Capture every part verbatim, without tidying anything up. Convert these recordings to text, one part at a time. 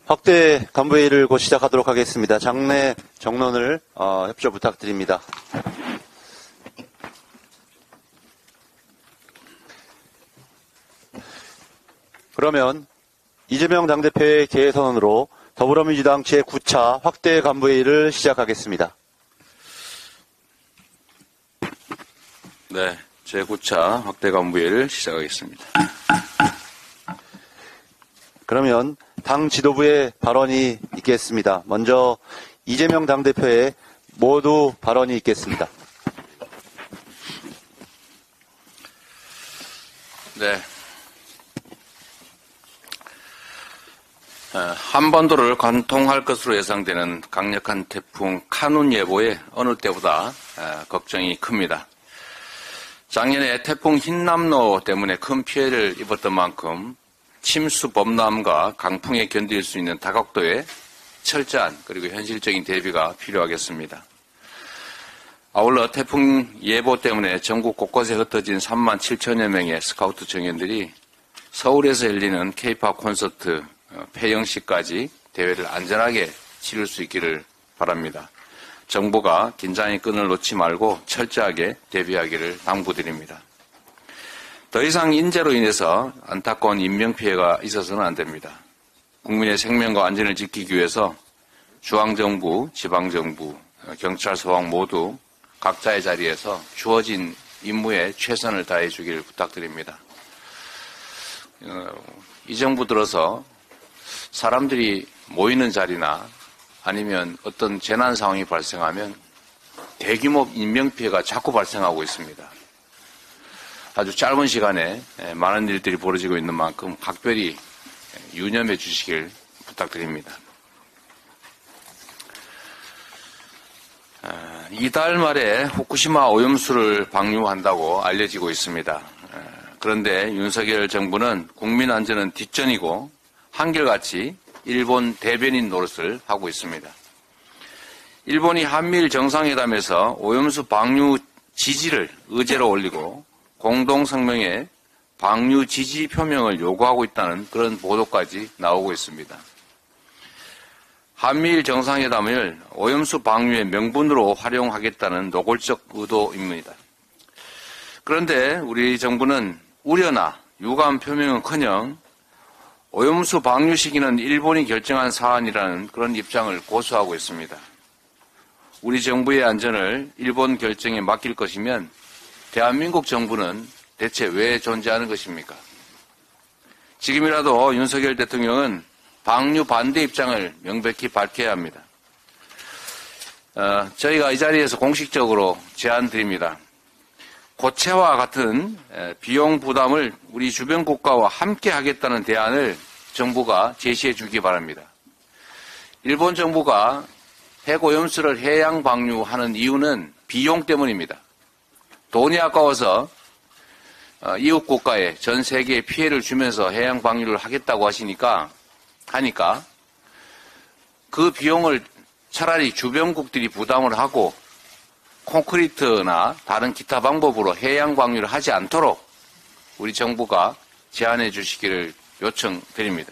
확대 간부회의를 곧 시작하도록 하겠습니다. 장내 정론을 어, 협조 부탁드립니다. 그러면 이재명 당대표의 개선으로 더불어민주당 제구 차 확대 간부회의를 시작하겠습니다. 네, 제구 차 확대 간부회의를 시작하겠습니다. 그러면 당 지도부의 발언이 있겠습니다. 먼저 이재명 당대표의 모두 발언이 있겠습니다. 네. 한반도를 관통할 것으로 예상되는 강력한 태풍 카눈 예보에 어느 때보다 걱정이 큽니다. 작년에 태풍 흰남노 때문에 큰 피해를 입었던 만큼 침수 범람과 강풍에 견딜 수 있는 다각도의 철저한 그리고 현실적인 대비가 필요하겠습니다. 아울러 태풍 예보 때문에 전국 곳곳에 흩어진 삼만 칠천여 명의 스카우트 청년들이 서울에서 열리는 케이팝 콘서트 폐영식까지 대회를 안전하게 치를 수 있기를 바랍니다. 정부가 긴장의 끈을 놓지 말고 철저하게 대비하기를 당부드립니다. 더 이상 인재로 인해서 안타까운 인명피해가 있어서는 안 됩니다. 국민의 생명과 안전을 지키기 위해서 중앙정부, 지방정부, 경찰, 소방 모두 각자의 자리에서 주어진 임무에 최선을 다해 주길 부탁드립니다. 이 정부 들어서 사람들이 모이는 자리나 아니면 어떤 재난 상황이 발생하면 대규모 인명피해가 자꾸 발생하고 있습니다. 아주 짧은 시간에 많은 일들이 벌어지고 있는 만큼 각별히 유념해 주시길 부탁드립니다. 이달 말에 후쿠시마 오염수를 방류한다고 알려지고 있습니다. 그런데 윤석열 정부는 국민 안전은 뒷전이고 한결같이 일본 대변인 노릇을 하고 있습니다. 일본이 한미일 정상회담에서 오염수 방류 지지를 의제로 올리고 공동성명에 방류 지지 표명을 요구하고 있다는 그런 보도까지 나오고 있습니다. 한미일 정상회담을 오염수 방류의 명분으로 활용하겠다는 노골적 의도입니다. 그런데 우리 정부는 우려나 유감 표명은커녕 오염수 방류 시기는 일본이 결정한 사안이라는 그런 입장을 고수하고 있습니다. 우리 정부의 안전을 일본 결정에 맡길 것이면 대한민국 정부는 대체 왜 존재하는 것입니까? 지금이라도 윤석열 대통령은 방류 반대 입장을 명백히 밝혀야 합니다. 어, 저희가 이 자리에서 공식적으로 제안드립니다. 고체와 같은 비용 부담을 우리 주변 국가와 함께 하겠다는 대안을 정부가 제시해 주기 바랍니다. 일본 정부가 핵오염수를 해양 방류하는 이유는 비용 때문입니다. 돈이 아까워서 이웃 국가에 전 세계에 피해를 주면서 해양 방류를 하겠다고 하시니까 하니까 그 비용을 차라리 주변국들이 부담을 하고 콘크리트나 다른 기타 방법으로 해양 방류를 하지 않도록 우리 정부가 제안해 주시기를 요청드립니다.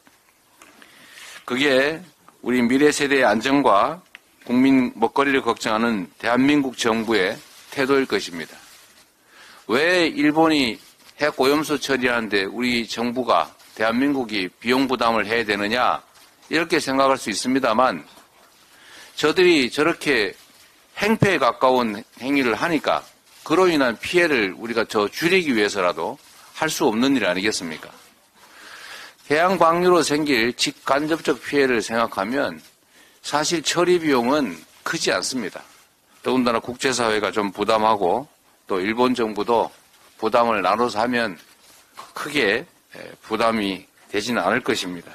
그게 우리 미래 세대의 안전과 국민 먹거리를 걱정하는 대한민국 정부의 태도일 것입니다. 왜 일본이 핵 오염수 처리하는데 우리 정부가 대한민국이 비용 부담을 해야 되느냐 이렇게 생각할 수 있습니다만 저들이 저렇게 행패에 가까운 행위를 하니까 그로 인한 피해를 우리가 더 줄이기 위해서라도 할 수 없는 일 아니겠습니까? 해양 방류로 생길 직간접적 피해를 생각하면 사실 처리 비용은 크지 않습니다. 더군다나 국제사회가 좀 부담하고 또 일본 정부도 부담을 나눠서 하면 크게 부담이 되지는 않을 것입니다.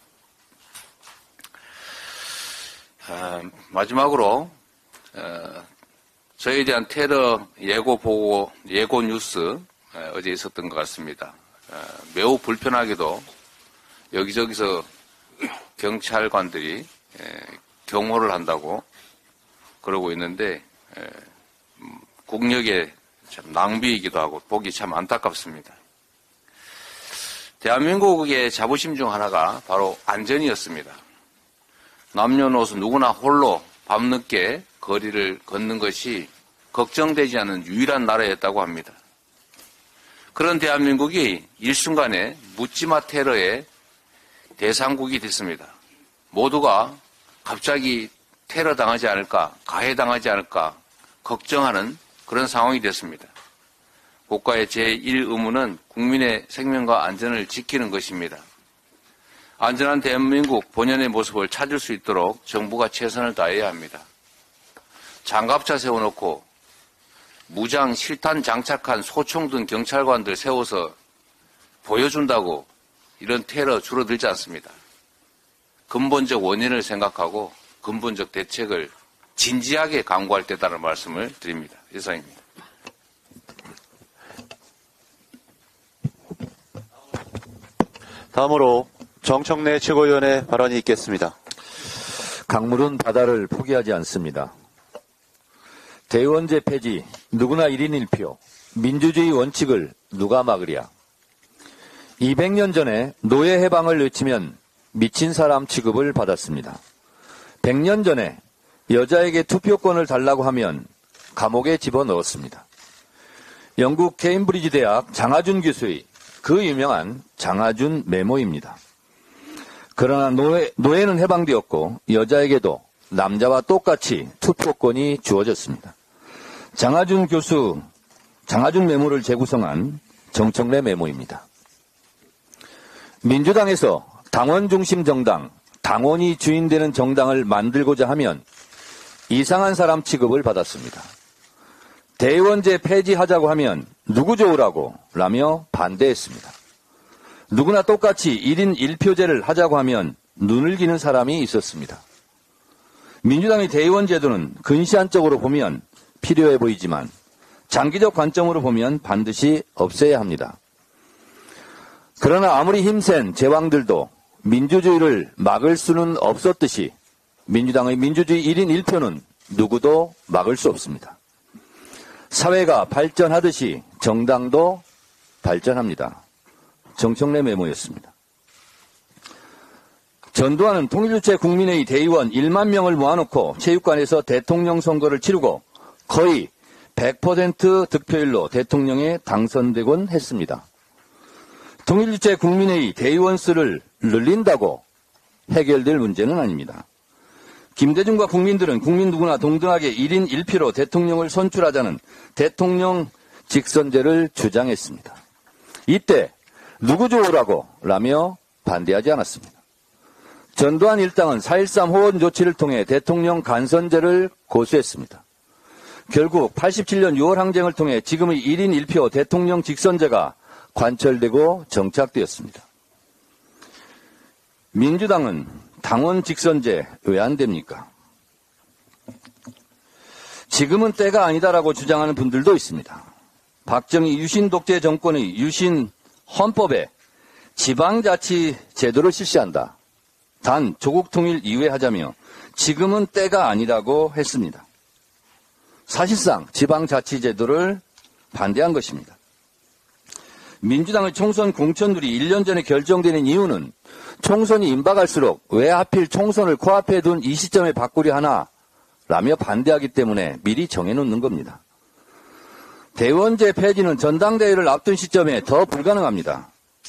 아, 마지막으로 어, 저희에 대한 테러 예고 보고 예고 뉴스 어, 어제 있었던 것 같습니다. 어, 매우 불편하게도 여기저기서 경찰관들이 에, 경호를 한다고 그러고 있는데 에, 국력의 참 낭비이기도 하고 보기 참 안타깝습니다. 대한민국의 자부심 중 하나가 바로 안전이었습니다. 남녀노소 누구나 홀로 밤늦게 거리를 걷는 것이 걱정되지 않은 유일한 나라였다고 합니다. 그런 대한민국이 일순간에 묻지마 테러의 대상국이 됐습니다. 모두가 갑자기 테러 당하지 않을까, 가해 당하지 않을까 걱정하는 그런 상황이 됐습니다. 국가의 제일 의무는 국민의 생명과 안전을 지키는 것입니다. 안전한 대한민국 본연의 모습을 찾을 수 있도록 정부가 최선을 다해야 합니다. 장갑차 세워놓고 무장 실탄 장착한 소총 등 경찰관들 세워서 보여준다고 이런 테러 줄어들지 않습니다. 근본적 원인을 생각하고 근본적 대책을 진지하게 강구할 때다라는 말씀을 드립니다. 이상입니다. 다음으로 정청래 최고위원의 발언이 있겠습니다. 강물은 바다를 포기하지 않습니다. 대의원제 폐지, 누구나 일 인 일 표, 민주주의 원칙을 누가 막으랴. 이백 년 전에 노예 해방을 외치면 미친 사람 취급을 받았습니다. 백 년 전에 여자에게 투표권을 달라고 하면 감옥에 집어넣었습니다. 영국 케임브리지 대학 장하준 교수의 그 유명한 장하준 메모입니다. 그러나 노예, 노예는 해방되었고 여자에게도 남자와 똑같이 투표권이 주어졌습니다. 장하준 교수, 장하준 메모를 재구성한 정청래 메모입니다. 민주당에서 당원 중심 정당, 당원이 주인되는 정당을 만들고자 하면 이상한 사람 취급을 받았습니다. 대의원제 폐지하자고 하면 누구 좋으라고 라며 반대했습니다. 누구나 똑같이 일 인 일 표제를 하자고 하면 눈을 기는 사람이 있었습니다. 민주당의 대의원 제도는 근시안적으로 보면 필요해 보이지만 장기적 관점으로 보면 반드시 없애야 합니다. 그러나 아무리 힘센 제왕들도 민주주의를 막을 수는 없었듯이 민주당의 민주주의 일 인 일 표는 누구도 막을 수 없습니다. 사회가 발전하듯이 정당도 발전합니다. 정청래 메모였습니다. 전두환은 통일주체 국민회의 대의원 일만 명을 모아놓고 체육관에서 대통령 선거를 치르고 거의 백 퍼센트 득표율로 대통령에 당선되곤 했습니다. 통일주체 국민회의 대의원 수를 늘린다고 해결될 문제는 아닙니다. 김대중과 국민들은 국민 누구나 동등하게 일 인 일 표로 대통령을 선출하자는 대통령 직선제를 주장했습니다. 이때 누구 좋으라고 라며 반대하지 않았습니다. 전두환 일당은 사 일삼 호원 조치를 통해 대통령 간선제를 고수했습니다. 결국 팔십칠 년 유월 항쟁을 통해 지금의 일 인 일 표 대통령 직선제가 관철되고 정착되었습니다. 민주당은 당원 직선제 왜 안 됩니까? 지금은 때가 아니다라고 주장하는 분들도 있습니다. 박정희 유신 독재 정권의 유신 헌법에 지방자치 제도를 실시한다. 단 조국 통일 이후에 하자며 지금은 때가 아니라고 했습니다. 사실상 지방자치 제도를 반대한 것입니다. 민주당의 총선 공천률이 일 년 전에 결정되는 이유는 총선이 임박할수록 왜 하필 총선을 코앞에 둔 이 시점에 바꾸려 하나 라며 반대하기 때문에 미리 정해놓는 겁니다. 대의원제 폐지는 전당대회를 앞둔 시점에 더 불가능합니다.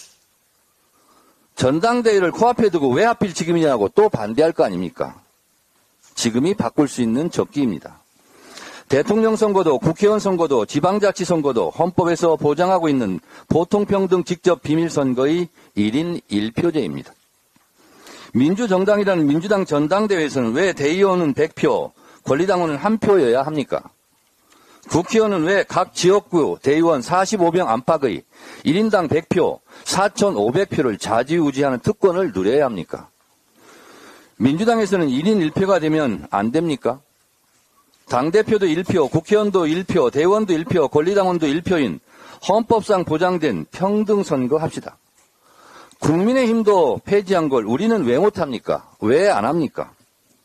전당대회를 코앞에 두고 왜 하필 지금이냐고 또 반대할 거 아닙니까? 지금이 바꿀 수 있는 적기입니다. 대통령 선거도 국회의원 선거도 지방자치 선거도 헌법에서 보장하고 있는 보통평등 직접 비밀선거의 일 인 일 표제입니다. 민주정당이라는 민주당 전당대회에서는 왜 대의원은 백 표, 권리당원은 한 표여야 합니까? 국회의원은 왜 각 지역구 대의원 사십오 명 안팎의 일 인당 백 표, 사천오백 표를 좌지우지하는 특권을 누려야 합니까? 민주당에서는 일 인 일 표가 되면 안 됩니까? 당대표도 일 표, 국회의원도 일 표, 대의원도 일 표, 권리당원도 일 표인 헌법상 보장된 평등선거 합시다. 국민의힘도 폐지한 걸 우리는 왜 못합니까? 왜 안 합니까?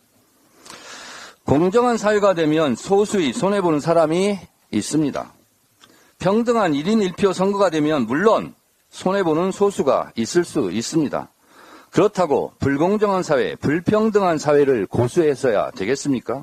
공정한 사회가 되면 소수의 손해보는 사람이 있습니다. 평등한 일 인 일 표 선거가 되면 물론 손해보는 소수가 있을 수 있습니다. 그렇다고 불공정한 사회, 불평등한 사회를 고수해서야 되겠습니까?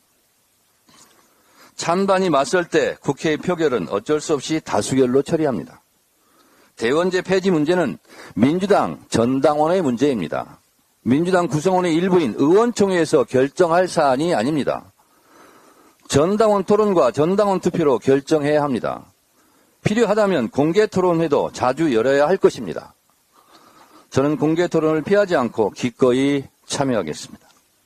찬반이 맞설 때 국회의 표결은 어쩔 수 없이 다수결로 처리합니다. 대원제 폐지 문제는 민주당 전당원의 문제입니다. 민주당 구성원의 일부인 의원총회에서 결정할 사안이 아닙니다. 전당원 토론과 전당원 투표로 결정해야 합니다. 필요하다면 공개 토론회도 자주 열어야 할 것입니다. 저는 공개 토론을 피하지 않고 기꺼이 참여하겠습니다.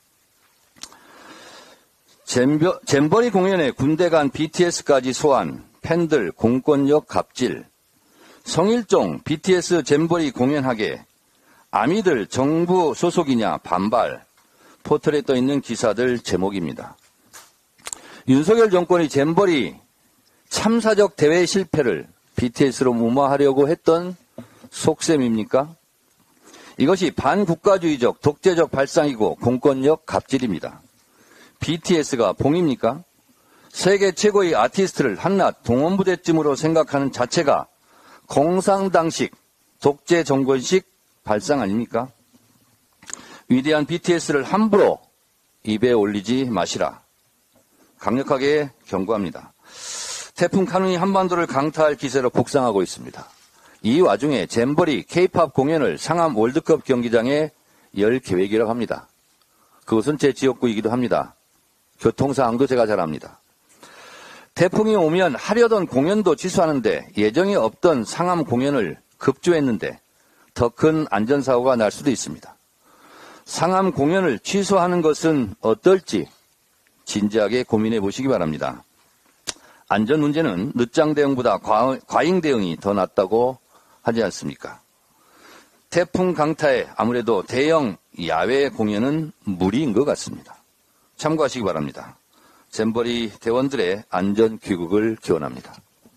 잼버, 잼버리 공연에 군대 간 비티에스까지 소환, 팬들 공권력 갑질, 성일종 비티에스 잼버리 공연하게, 아미들 정부 소속이냐 반발, 포털에 떠있는 기사들 제목입니다. 윤석열 정권이 잼버리 참사적 대회 실패를 비티에스로 무마하려고 했던 속셈입니까? 이것이 반국가주의적 독재적 발상이고 공권력 갑질입니다. 비티에스가 봉입니까? 세계 최고의 아티스트를 한낱 동원부대쯤으로 생각하는 자체가 공상당식, 독재 정권식 발상 아닙니까? 위대한 비티에스를 함부로 입에 올리지 마시라. 강력하게 경고합니다. 태풍 카눈이 한반도를 강타할 기세로 북상하고 있습니다. 이 와중에 잼버리 케이팝 공연을 상암 월드컵 경기장에 열 계획이라고 합니다. 그것은 제 지역구이기도 합니다. 교통사항도 제가 잘 압니다. 태풍이 오면 하려던 공연도 취소하는데 예정이 없던 상암 공연을 급조했는데 더 큰 안전사고가 날 수도 있습니다. 상암 공연을 취소하는 것은 어떨지 진지하게 고민해 보시기 바랍니다. 안전 문제는 늦장 대응보다 과잉 대응이 더 낫다고 하지 않습니까? 태풍 강타에 아무래도 대형 야외 공연은 무리인 것 같습니다. 참고하시기 바랍니다. 잼버리 대원들의 안전 귀국을 기원합니다.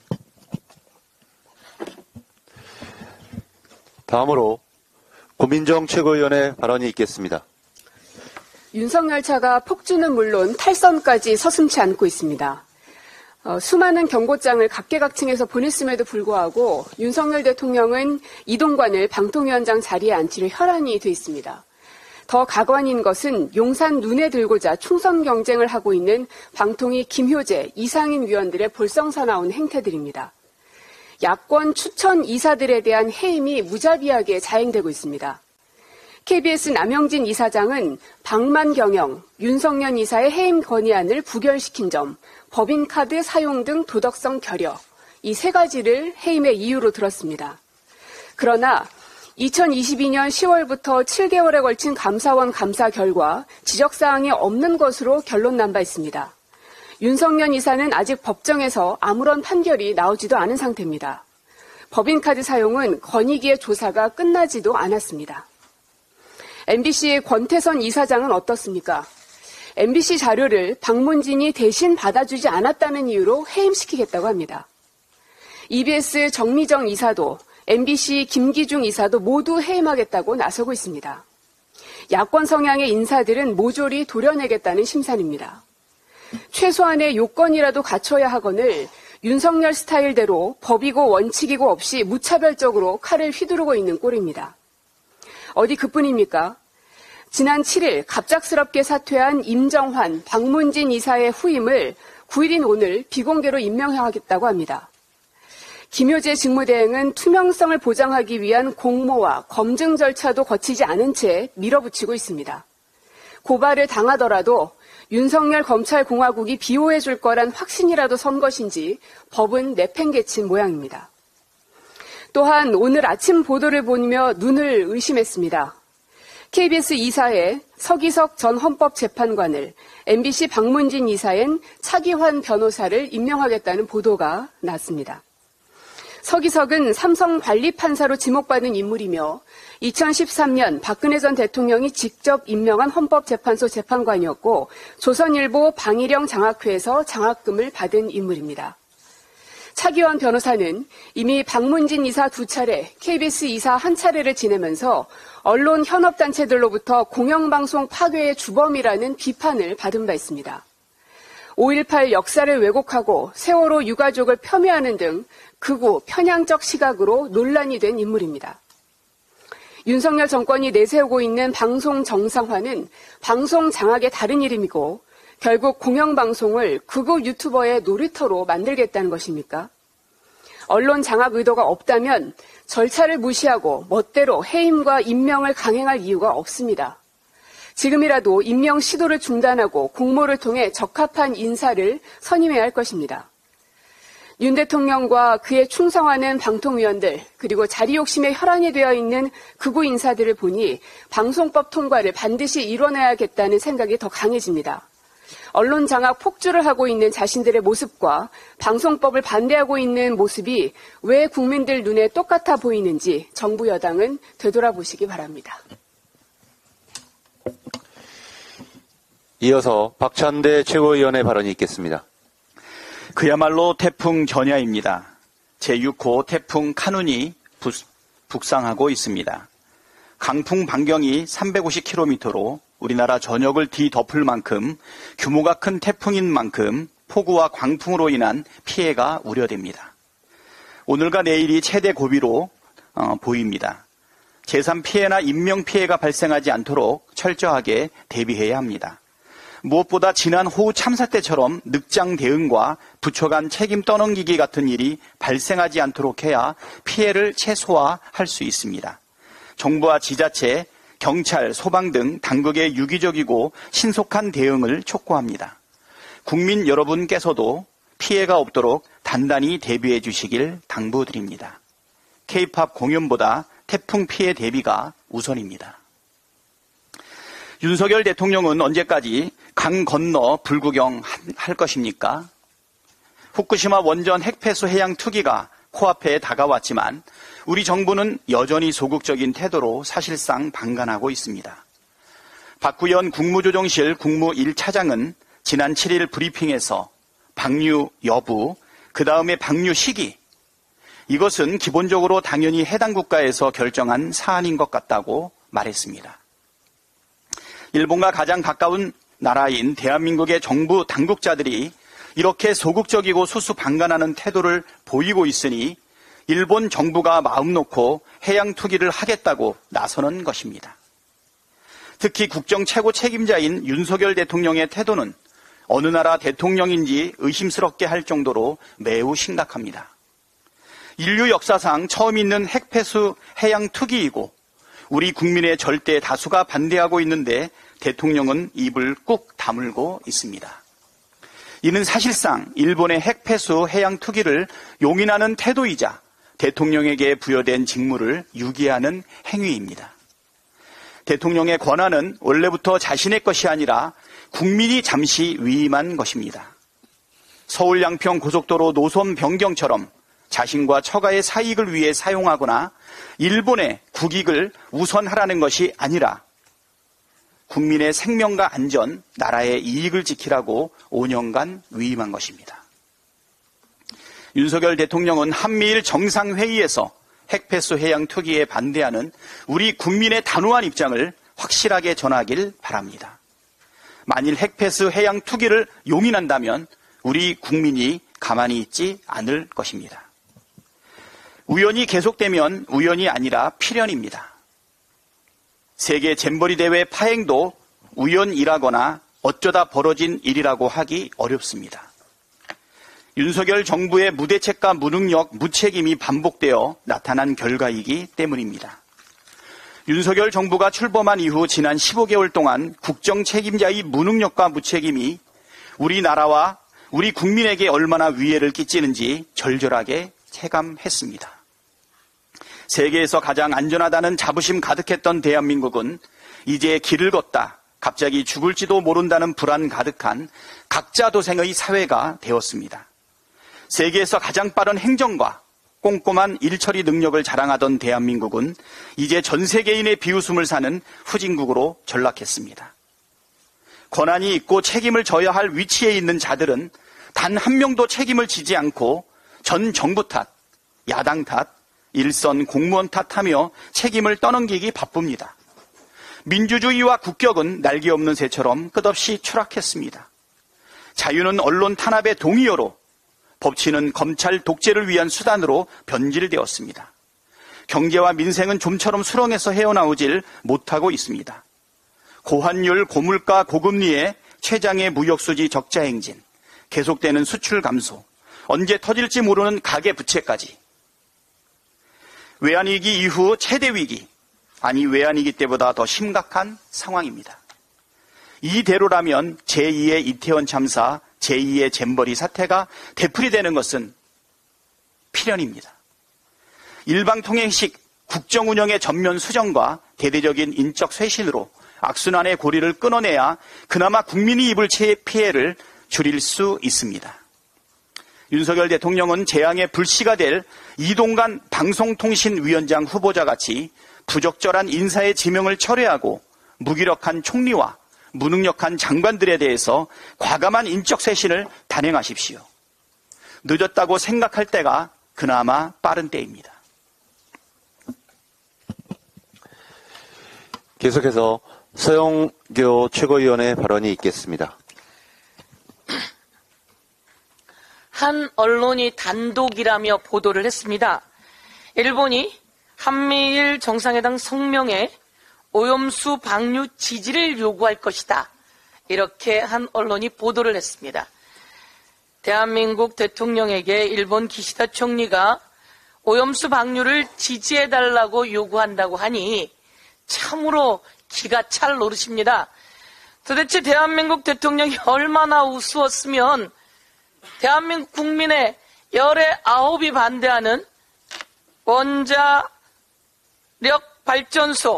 다음으로 고민정 최고위원의 발언이 있겠습니다. 윤석열 차가 폭주는 물론 탈선까지 서슴지 않고 있습니다. 어, 수많은 경고장을 각계각층에서 보냈음에도 불구하고 윤석열 대통령은 이동관을 방통위원장 자리에 앉히려 혈안이 돼 있습니다. 더 가관인 것은 용산 눈에 들고자 충선 경쟁을 하고 있는 방통위 김효재, 이상인 위원들의 볼썽사나운 행태들입니다. 야권 추천 이사들에 대한 해임이 무자비하게 자행되고 있습니다. 케이비에스 남영진 이사장은 방만경영, 윤석열 이사의 해임 건의안을 부결시킨 점, 법인카드 사용 등 도덕성 결여, 이 세 가지를 해임의 이유로 들었습니다. 그러나 이천이십이 년 시월부터 칠 개월에 걸친 감사원 감사 결과 지적사항이 없는 것으로 결론 난 바 있습니다. 윤석열 이사는 아직 법정에서 아무런 판결이 나오지도 않은 상태입니다. 법인카드 사용은 건의기의 조사가 끝나지도 않았습니다. 엠비씨의 권태선 이사장은 어떻습니까? 엠비씨 자료를 박문진이 대신 받아주지 않았다는 이유로 해임시키겠다고 합니다. 이비에스 정미정 이사도 엠비씨 김기중 이사도 모두 해임하겠다고 나서고 있습니다. 야권 성향의 인사들은 모조리 도려내겠다는 심산입니다. 최소한의 요건이라도 갖춰야 하거늘 윤석열 스타일대로 법이고 원칙이고 없이 무차별적으로 칼을 휘두르고 있는 꼴입니다. 어디 그뿐입니까? 지난 칠 일 갑작스럽게 사퇴한 임정환, 박문진 이사의 후임을 구 일인 오늘 비공개로 임명하겠다고 합니다. 김효재 직무대행은 투명성을 보장하기 위한 공모와 검증 절차도 거치지 않은 채 밀어붙이고 있습니다. 고발을 당하더라도 윤석열 검찰공화국이 비호해 줄 거란 확신이라도 선 것인지 법은 내팽개친 모양입니다. 또한 오늘 아침 보도를 보며 눈을 의심했습니다. 케이비에스 이사에 서기석 전 헌법재판관을, 엠비씨 박문진 이사엔 차기환 변호사를 임명하겠다는 보도가 났습니다. 서기석은 삼성 관리판사로 지목받은 인물이며 이천십삼 년 박근혜 전 대통령이 직접 임명한 헌법재판소 재판관이었고 조선일보 방일영 장학회에서 장학금을 받은 인물입니다. 차기환 변호사는 이미 박문진 이사 두 차례, 케이비에스 이사 한 차례를 지내면서 언론 현업단체들로부터 공영방송 파괴의 주범이라는 비판을 받은 바 있습니다. 오일팔 역사를 왜곡하고 세월호 유가족을 폄훼하는 등 극우 편향적 시각으로 논란이 된 인물입니다. 윤석열 정권이 내세우고 있는 방송 정상화는 방송 장악의 다른 이름이고 결국 공영방송을 극우 유튜버의 놀이터로 만들겠다는 것입니까? 언론 장악 의도가 없다면 절차를 무시하고 멋대로 해임과 임명을 강행할 이유가 없습니다. 지금이라도 임명 시도를 중단하고 공모를 통해 적합한 인사를 선임해야 할 것입니다. 윤 대통령과 그에 충성하는 방통위원들 그리고 자리 욕심에 혈안이 되어 있는 극우 인사들을 보니 방송법 통과를 반드시 이뤄내야겠다는 생각이 더 강해집니다. 언론 장악 폭주를 하고 있는 자신들의 모습과 방송법을 반대하고 있는 모습이 왜 국민들 눈에 똑같아 보이는지 정부 여당은 되돌아보시기 바랍니다. 이어서 박찬대 최고위원의 발언이 있겠습니다. 그야말로 태풍 전야입니다. 제육 호 태풍 카눈이 부, 북상하고 있습니다. 강풍 반경이 삼백오십 킬로미터로 우리나라 전역을 뒤덮을 만큼 규모가 큰 태풍인 만큼 폭우와 광풍으로 인한 피해가 우려됩니다. 오늘과 내일이 최대 고비로 어, 보입니다. 재산 피해나 인명 피해가 발생하지 않도록 철저하게 대비해야 합니다. 무엇보다 지난 호우 참사 때처럼 늑장 대응과 부처 간 책임 떠넘기기 같은 일이 발생하지 않도록 해야 피해를 최소화할 수 있습니다. 정부와 지자체, 경찰, 소방 등 당국의 유기적이고 신속한 대응을 촉구합니다. 국민 여러분께서도 피해가 없도록 단단히 대비해 주시길 당부드립니다. 케이팝 공연보다 태풍 피해 대비가 우선입니다. 윤석열 대통령은 언제까지 강 건너 불구경 할 것입니까? 후쿠시마 원전 핵폐수 해양 투기가 코앞에 다가왔지만 우리 정부는 여전히 소극적인 태도로 사실상 방관하고 있습니다. 박구현 국무조정실 국무 일 차장은 지난 칠 일 브리핑에서 방류 여부, 그 다음에 방류 시기, 이것은 기본적으로 당연히 해당 국가에서 결정한 사안인 것 같다고 말했습니다. 일본과 가장 가까운 나라인 대한민국의 정부 당국자들이 이렇게 소극적이고 수수방관하는 태도를 보이고 있으니 일본 정부가 마음 놓고 해양 투기를 하겠다고 나서는 것입니다. 특히 국정 최고 책임자인 윤석열 대통령의 태도는 어느 나라 대통령인지 의심스럽게 할 정도로 매우 심각합니다. 인류 역사상 처음 있는 핵폐수 해양 투기이고 우리 국민의 절대 다수가 반대하고 있는데 대통령은 입을 꾹 다물고 있습니다. 이는 사실상 일본의 핵폐수 해양 투기를 용인하는 태도이자 대통령에게 부여된 직무를 유기하는 행위입니다. 대통령의 권한은 원래부터 자신의 것이 아니라 국민이 잠시 위임한 것입니다. 서울 양평 고속도로 노선 변경처럼 자신과 처가의 사익을 위해 사용하거나 일본의 국익을 우선하라는 것이 아니라 국민의 생명과 안전, 나라의 이익을 지키라고 오 년간 위임한 것입니다. 윤석열 대통령은 한미일 정상회의에서 핵폐수 해양 투기에 반대하는 우리 국민의 단호한 입장을 확실하게 전하길 바랍니다. 만일 핵폐수 해양 투기를 용인한다면 우리 국민이 가만히 있지 않을 것입니다. 우연이 계속되면 우연이 아니라 필연입니다. 세계 잼버리 대회 파행도 우연이라거나 어쩌다 벌어진 일이라고 하기 어렵습니다. 윤석열 정부의 무대책과 무능력, 무책임이 반복되어 나타난 결과이기 때문입니다. 윤석열 정부가 출범한 이후 지난 십오 개월 동안 국정 책임자의 무능력과 무책임이 우리나라와 우리 국민에게 얼마나 위해를 끼치는지 절절하게 체감했습니다. 세계에서 가장 안전하다는 자부심 가득했던 대한민국은 이제 길을 걷다 갑자기 죽을지도 모른다는 불안 가득한 각자 도생의 사회가 되었습니다. 세계에서 가장 빠른 행정과 꼼꼼한 일처리 능력을 자랑하던 대한민국은 이제 전 세계인의 비웃음을 사는 후진국으로 전락했습니다. 권한이 있고 책임을 져야 할 위치에 있는 자들은 단 한 명도 책임을 지지 않고 전 정부 탓, 야당 탓, 일선 공무원 탓하며 책임을 떠넘기기 바쁩니다. 민주주의와 국격은 날개 없는 새처럼 끝없이 추락했습니다. 자유는 언론 탄압의 동의어로, 법치는 검찰 독재를 위한 수단으로 변질되었습니다. 경제와 민생은 좀처럼 수렁에서 헤어나오질 못하고 있습니다. 고환율, 고물가, 고금리에 최장의 무역수지 적자 행진, 계속되는 수출 감소, 언제 터질지 모르는 가계부채까지. 외환위기 이후 최대 위기, 아니 외환위기 때보다 더 심각한 상황입니다. 이대로라면 제이의 이태원 참사, 제이의 잼버리 사태가 되풀이되는 것은 필연입니다. 일방통행식 국정운영의 전면 수정과 대대적인 인적 쇄신으로 악순환의 고리를 끊어내야 그나마 국민이 입을 피해를 줄일 수 있습니다. 윤석열 대통령은 재앙의 불씨가 될 이동관 방송통신위원장 후보자 같이 부적절한 인사의 지명을 철회하고 무기력한 총리와 무능력한 장관들에 대해서 과감한 인적 쇄신을 단행하십시오. 늦었다고 생각할 때가 그나마 빠른 때입니다. 계속해서 서영교 최고위원의 발언이 있겠습니다. 한 언론이 단독이라며 보도를 했습니다. 일본이 한미일 정상회담 성명에 오염수 방류 지지를 요구할 것이다. 이렇게 한 언론이 보도를 했습니다. 대한민국 대통령에게 일본 기시다 총리가 오염수 방류를 지지해달라고 요구한다고 하니 참으로 기가 찰 노릇입니다. 도대체 대한민국 대통령이 얼마나 우스웠으면 대한민국 국민의 열의 아홉이 반대하는 원자력 발전소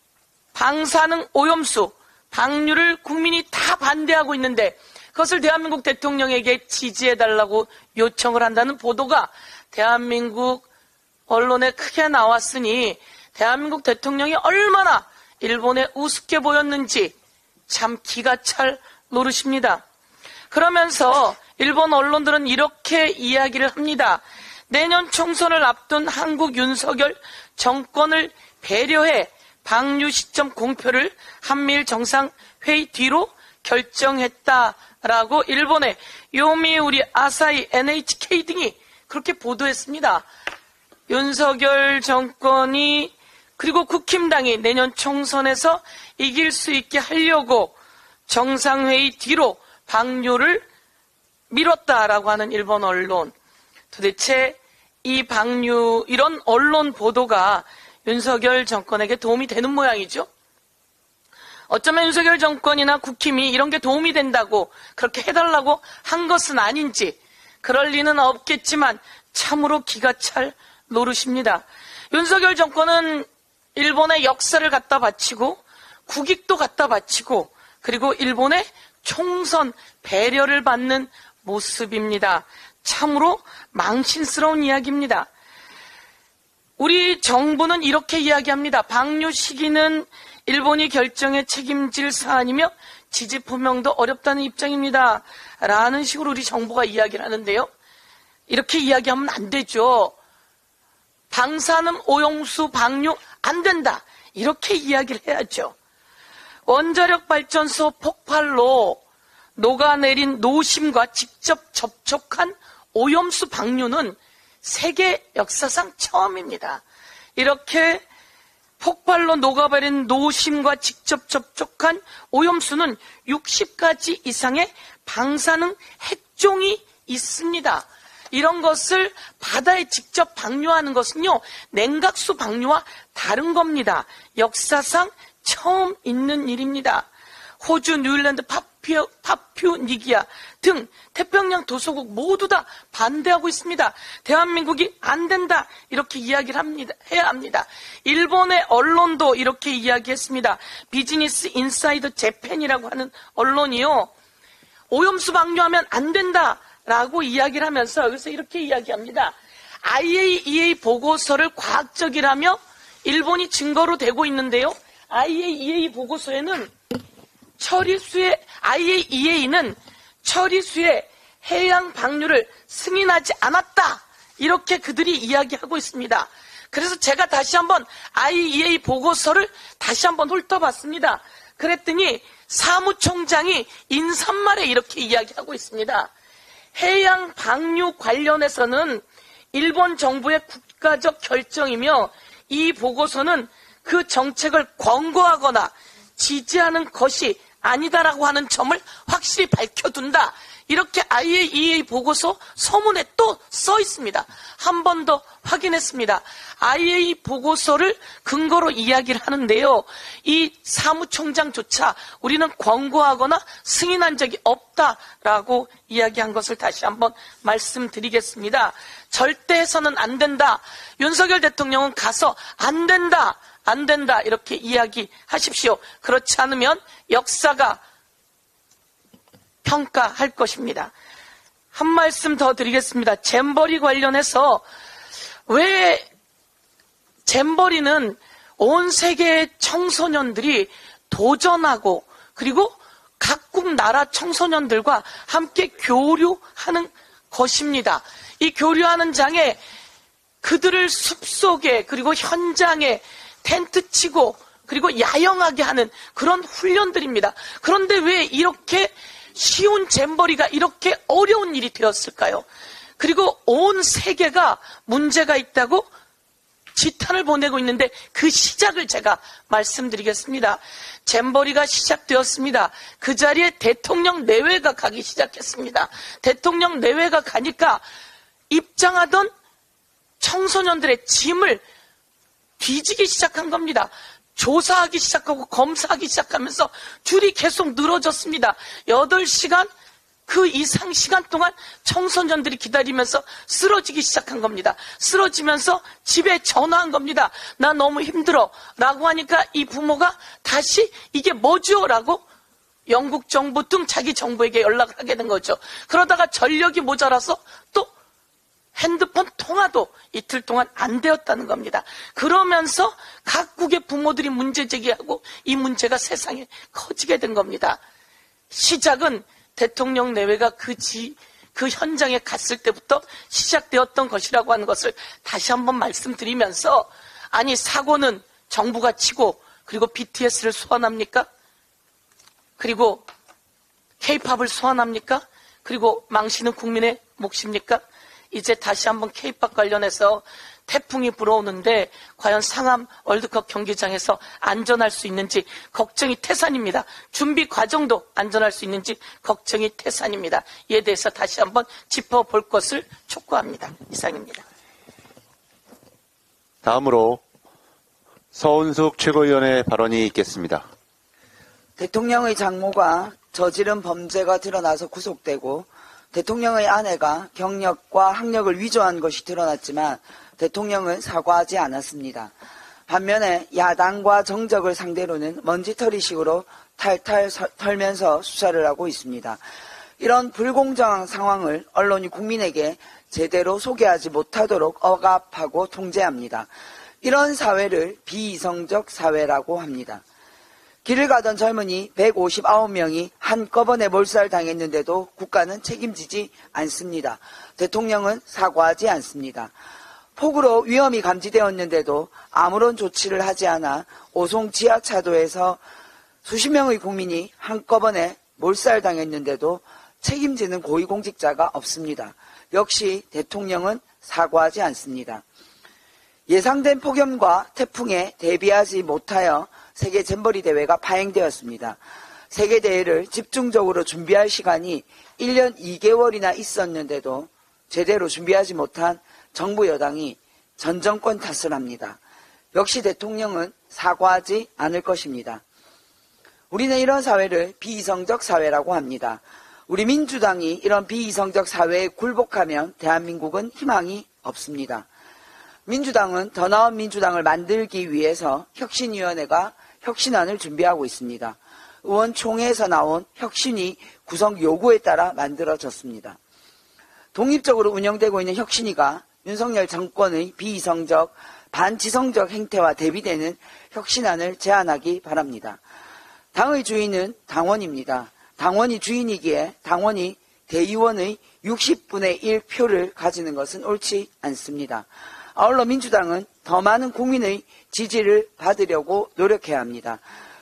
방사능 오염수 방류를 국민이 다 반대하고 있는데 그것을 대한민국 대통령에게 지지해달라고 요청을 한다는 보도가 대한민국 언론에 크게 나왔으니 대한민국 대통령이 얼마나 일본에 우습게 보였는지 참 기가 찰 노릇입니다. 그러면서 일본 언론들은 이렇게 이야기를 합니다. 내년 총선을 앞둔 한국 윤석열 정권을 배려해 방류 시점 공표를 한미일 정상회의 뒤로 결정했다라고 일본의 요미우리, 아사히, 엔에이치케이 등이 그렇게 보도했습니다. 윤석열 정권이 그리고 국힘당이 내년 총선에서 이길 수 있게 하려고 정상회의 뒤로 방류를 미뤘다라고 하는 일본 언론. 도대체 이 방류, 이런 언론 보도가 윤석열 정권에게 도움이 되는 모양이죠. 어쩌면 윤석열 정권이나 국힘이 이런 게 도움이 된다고 그렇게 해달라고 한 것은 아닌지 그럴 리는 없겠지만 참으로 기가 찰 노릇입니다. 윤석열 정권은 일본의 역사를 갖다 바치고 국익도 갖다 바치고 그리고 일본의 총선 배려를 받는 모습입니다. 참으로 망신스러운 이야기입니다. 우리 정부는 이렇게 이야기합니다. 방류 시기는 일본이 결정에 책임질 사안이며 지지 표명도 어렵다는 입장입니다. 라는 식으로 우리 정부가 이야기를 하는데요. 이렇게 이야기하면 안 되죠. 방사능 오염수 방류 안 된다. 이렇게 이야기를 해야죠. 원자력 발전소 폭발로 녹아내린 노심과 직접 접촉한 오염수 방류는 세계 역사상 처음입니다. 이렇게 폭발로 녹아버린 노심과 직접 접촉한 오염수는 육십 가지 이상의 방사능 핵종이 있습니다. 이런 것을 바다에 직접 방류하는 것은요, 냉각수 방류와 다른 겁니다. 역사상 처음 있는 일입니다. 호주, 뉴질랜드, 파푸, 파푸니기아 등 태평양 도서국 모두 다 반대하고 있습니다. 대한민국이 안 된다 이렇게 이야기를 합니다. 해야 합니다. 일본의 언론도 이렇게 이야기했습니다. 비즈니스 인사이더 재팬이라고 하는 언론이요, 오염수 방류하면 안 된다라고 이야기를 하면서 여기서 이렇게 이야기합니다. 아이에이이에이 보고서를 과학적이라며 일본이 증거로 대고 있는데요. 아이에이이에이 보고서에는 처리수의 아이에이이에이는 처리수의 해양 방류를 승인하지 않았다. 이렇게 그들이 이야기하고 있습니다. 그래서 제가 다시 한번 아이에이이에이 보고서를 다시 한번 훑어봤습니다. 그랬더니 사무총장이 인사말에 이렇게 이야기하고 있습니다. 해양 방류 관련해서는 일본 정부의 국가적 결정이며 이 보고서는 그 정책을 권고하거나 지지하는 것이 아니다라고 하는 점을 확실히 밝혀둔다. 이렇게 아이에이이에이 보고서 서문에 또 써 있습니다. 한 번 더 확인했습니다. 아이에이이에이 보고서를 근거로 이야기를 하는데요. 이 사무총장조차 우리는 권고하거나 승인한 적이 없다라고 이야기한 것을 다시 한번 말씀드리겠습니다. 절대 해서는 안 된다. 윤석열 대통령은 가서 안 된다. 안 된다. 이렇게 이야기하십시오. 그렇지 않으면 역사가 평가할 것입니다. 한 말씀 더 드리겠습니다. 잼버리 관련해서 왜 잼버리는 온 세계의 청소년들이 도전하고 그리고 각국 나라 청소년들과 함께 교류하는 것입니다. 이 교류하는 장에 그들을 숲속에 그리고 현장에 텐트 치고 그리고 야영하게 하는 그런 훈련들입니다. 그런데 왜 이렇게 쉬운 잼버리가 이렇게 어려운 일이 되었을까요? 그리고 온 세계가 문제가 있다고 지탄을 보내고 있는데 그 시작을 제가 말씀드리겠습니다. 잼버리가 시작되었습니다. 그 자리에 대통령 내외가 가기 시작했습니다. 대통령 내외가 가니까 입장하던 청소년들의 짐을 뒤지기 시작한 겁니다. 조사하기 시작하고 검사하기 시작하면서 줄이 계속 늘어졌습니다. 여덟 시간 그 이상 시간 동안 청소년들이 기다리면서 쓰러지기 시작한 겁니다. 쓰러지면서 집에 전화한 겁니다. 나 너무 힘들어 라고 하니까 이 부모가 다시 이게 뭐죠? 라고 영국 정부 등 자기 정부에게 연락을 하게 된 거죠. 그러다가 전력이 모자라서 또 핸드폰 통화도 이틀 동안 안 되었다는 겁니다. 그러면서 각국의 부모들이 문제 제기하고 이 문제가 세상에 커지게 된 겁니다. 시작은 대통령 내외가 그, 지, 그 현장에 갔을 때부터 시작되었던 것이라고 하는 것을 다시 한번 말씀드리면서 아니 사고는 정부가 치고 그리고 비티에스를 소환합니까? 그리고 케이팝을 소환합니까? 그리고 망신은 국민의 몫입니까? 이제 다시 한번 케이팝 관련해서 태풍이 불어오는데 과연 상암 월드컵 경기장에서 안전할 수 있는지 걱정이 태산입니다. 준비 과정도 안전할 수 있는지 걱정이 태산입니다. 이에 대해서 다시 한번 짚어볼 것을 촉구합니다. 이상입니다. 다음으로 서은숙 최고위원의 발언이 있겠습니다. 대통령의 장모가 저지른 범죄가 드러나서 구속되고 대통령의 아내가 경력과 학력을 위조한 것이 드러났지만 대통령은 사과하지 않았습니다. 반면에 야당과 정적을 상대로는 먼지털이식으로 탈탈 털면서 수사를 하고 있습니다. 이런 불공정한 상황을 언론이 국민에게 제대로 소개하지 못하도록 억압하고 통제합니다. 이런 사회를 비이성적 사회라고 합니다. 길을 가던 젊은이 백오십구 명이 한꺼번에 몰살당했는데도 국가는 책임지지 않습니다. 대통령은 사과하지 않습니다. 폭우로 위험이 감지되었는데도 아무런 조치를 하지 않아 오송 지하차도에서 수십 명의 국민이 한꺼번에 몰살당했는데도 책임지는 고위공직자가 없습니다. 역시 대통령은 사과하지 않습니다. 예상된 폭염과 태풍에 대비하지 못하여 세계 잼버리 대회가 파행되었습니다. 세계 대회를 집중적으로 준비할 시간이 일 년 이 개월이나 있었는데도 제대로 준비하지 못한 정부 여당이 전 정권 탓을 합니다. 역시 대통령은 사과하지 않을 것입니다. 우리는 이런 사회를 비이성적 사회라고 합니다. 우리 민주당이 이런 비이성적 사회에 굴복하면 대한민국은 희망이 없습니다. 민주당은 더 나은 민주당을 만들기 위해서 혁신위원회가 혁신안을 준비하고 있습니다. 의원총회에서 나온 혁신위 구성 요구에 따라 만들어졌습니다. 독립적으로 운영되고 있는 혁신위가 윤석열 정권의 비이성적, 반지성적 행태와 대비되는 혁신안을 제안하기 바랍니다. 당의 주인은 당원입니다. 당원이 주인이기에 당원이 대의원의 육십분의 일 표를 가지는 것은 옳지 않습니다. 아울러 민주당은 더 많은 국민의 지지를 받으려고 노력해야 합니다.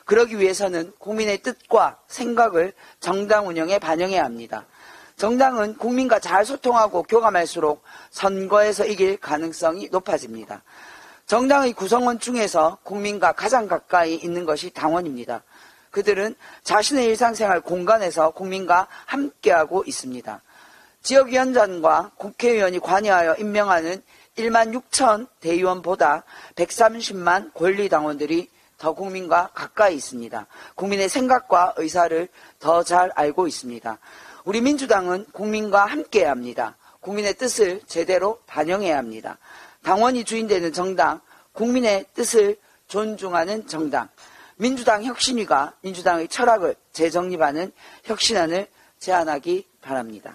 그러기 위해서는 국민의 뜻과 생각을 정당 운영에 반영해야 합니다. 정당은 국민과 잘 소통하고 교감할수록 선거에서 이길 가능성이 높아집니다. 정당의 구성원 중에서 국민과 가장 가까이 있는 것이 당원입니다. 그들은 자신의 일상생활 공간에서 국민과 함께하고 있습니다. 지역위원장과 국회의원이 관여하여 임명하는 일만 육천 대의원보다 백삼십만 권리당원들이 더 국민과 가까이 있습니다. 국민의 생각과 의사를 더 잘 알고 있습니다. 우리 민주당은 국민과 함께해야 합니다. 국민의 뜻을 제대로 반영해야 합니다. 당원이 주인되는 정당, 국민의 뜻을 존중하는 정당, 민주당 혁신위가 민주당의 철학을 재정립하는 혁신안을 제안하기 바랍니다.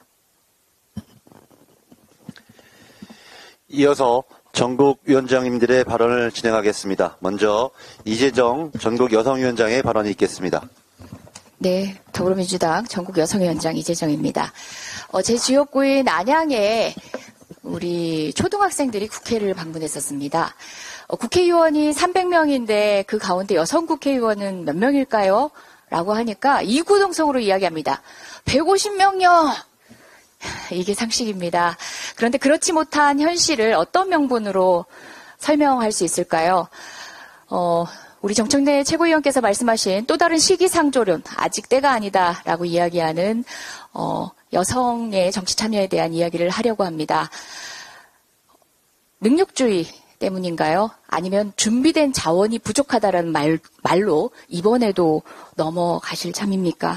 이어서 전국위원장님들의 발언을 진행하겠습니다. 먼저 이재정 전국여성위원장의 발언이 있겠습니다. 네, 더불어민주당 전국여성위원장 이재정입니다. 어, 제 지역구인 안양에 우리 초등학생들이 국회를 방문했었습니다. 어, 국회의원이 삼백 명인데 그 가운데 여성 국회의원은 몇 명일까요? 라고 하니까 이구동성으로 이야기합니다. 백오십 명요! 이게 상식입니다. 그런데 그렇지 못한 현실을 어떤 명분으로 설명할 수 있을까요? 어, 우리 정청래 최고위원께서 말씀하신 또 다른 시기상조론, 아직 때가 아니다라고 이야기하는 어, 여성의 정치 참여에 대한 이야기를 하려고 합니다. 능력주의 때문인가요? 아니면 준비된 자원이 부족하다라는 말, 말로 이번에도 넘어가실 참입니까?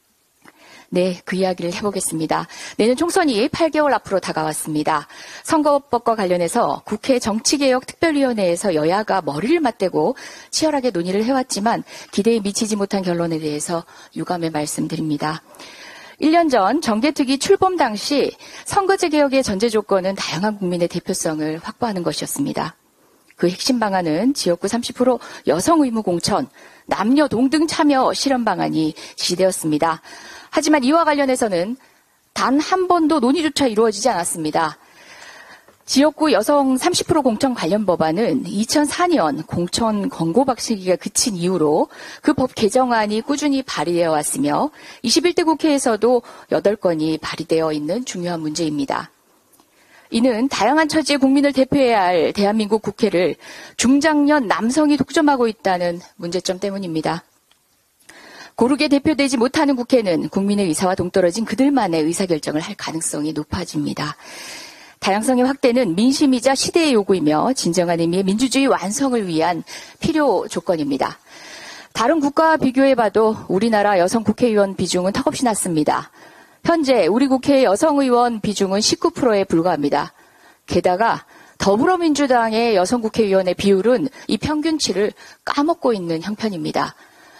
네, 그 이야기를 해보겠습니다. 내년 총선이 팔 개월 앞으로 다가왔습니다. 선거법과 관련해서 국회 정치개혁특별위원회에서 여야가 머리를 맞대고 치열하게 논의를 해왔지만 기대에 미치지 못한 결론에 대해서 유감의 말씀드립니다. 일 년 전 정개특위 출범 당시 선거제 개혁의 전제 조건은 다양한 국민의 대표성을 확보하는 것이었습니다. 그 핵심 방안은 지역구 삼십 퍼센트 여성 의무 공천, 남녀 동등 참여 실현 방안이 지시되었습니다. 하지만 이와 관련해서는 단 한 번도 논의조차 이루어지지 않았습니다. 지역구 여성 삼십 퍼센트 공천 관련 법안은 이천사 년 공천 권고박 시기가 그친 이후로 그 법 개정안이 꾸준히 발의되어 왔으며 이십일 대 국회에서도 여덟 건이 발의되어 있는 중요한 문제입니다. 이는 다양한 처지의 국민을 대표해야 할 대한민국 국회를 중장년 남성이 독점하고 있다는 문제점 때문입니다. 고르게 대표되지 못하는 국회는 국민의 의사와 동떨어진 그들만의 의사결정을 할 가능성이 높아집니다. 다양성의 확대는 민심이자 시대의 요구이며 진정한 의미의 민주주의 완성을 위한 필요 조건입니다. 다른 국가와 비교해봐도 우리나라 여성 국회의원 비중은 턱없이 낮습니다. 현재 우리 국회의 여성 의원 비중은 십구 퍼센트에 불과합니다. 게다가 더불어민주당의 여성 국회의원의 비율은 이 평균치를 까먹고 있는 형편입니다.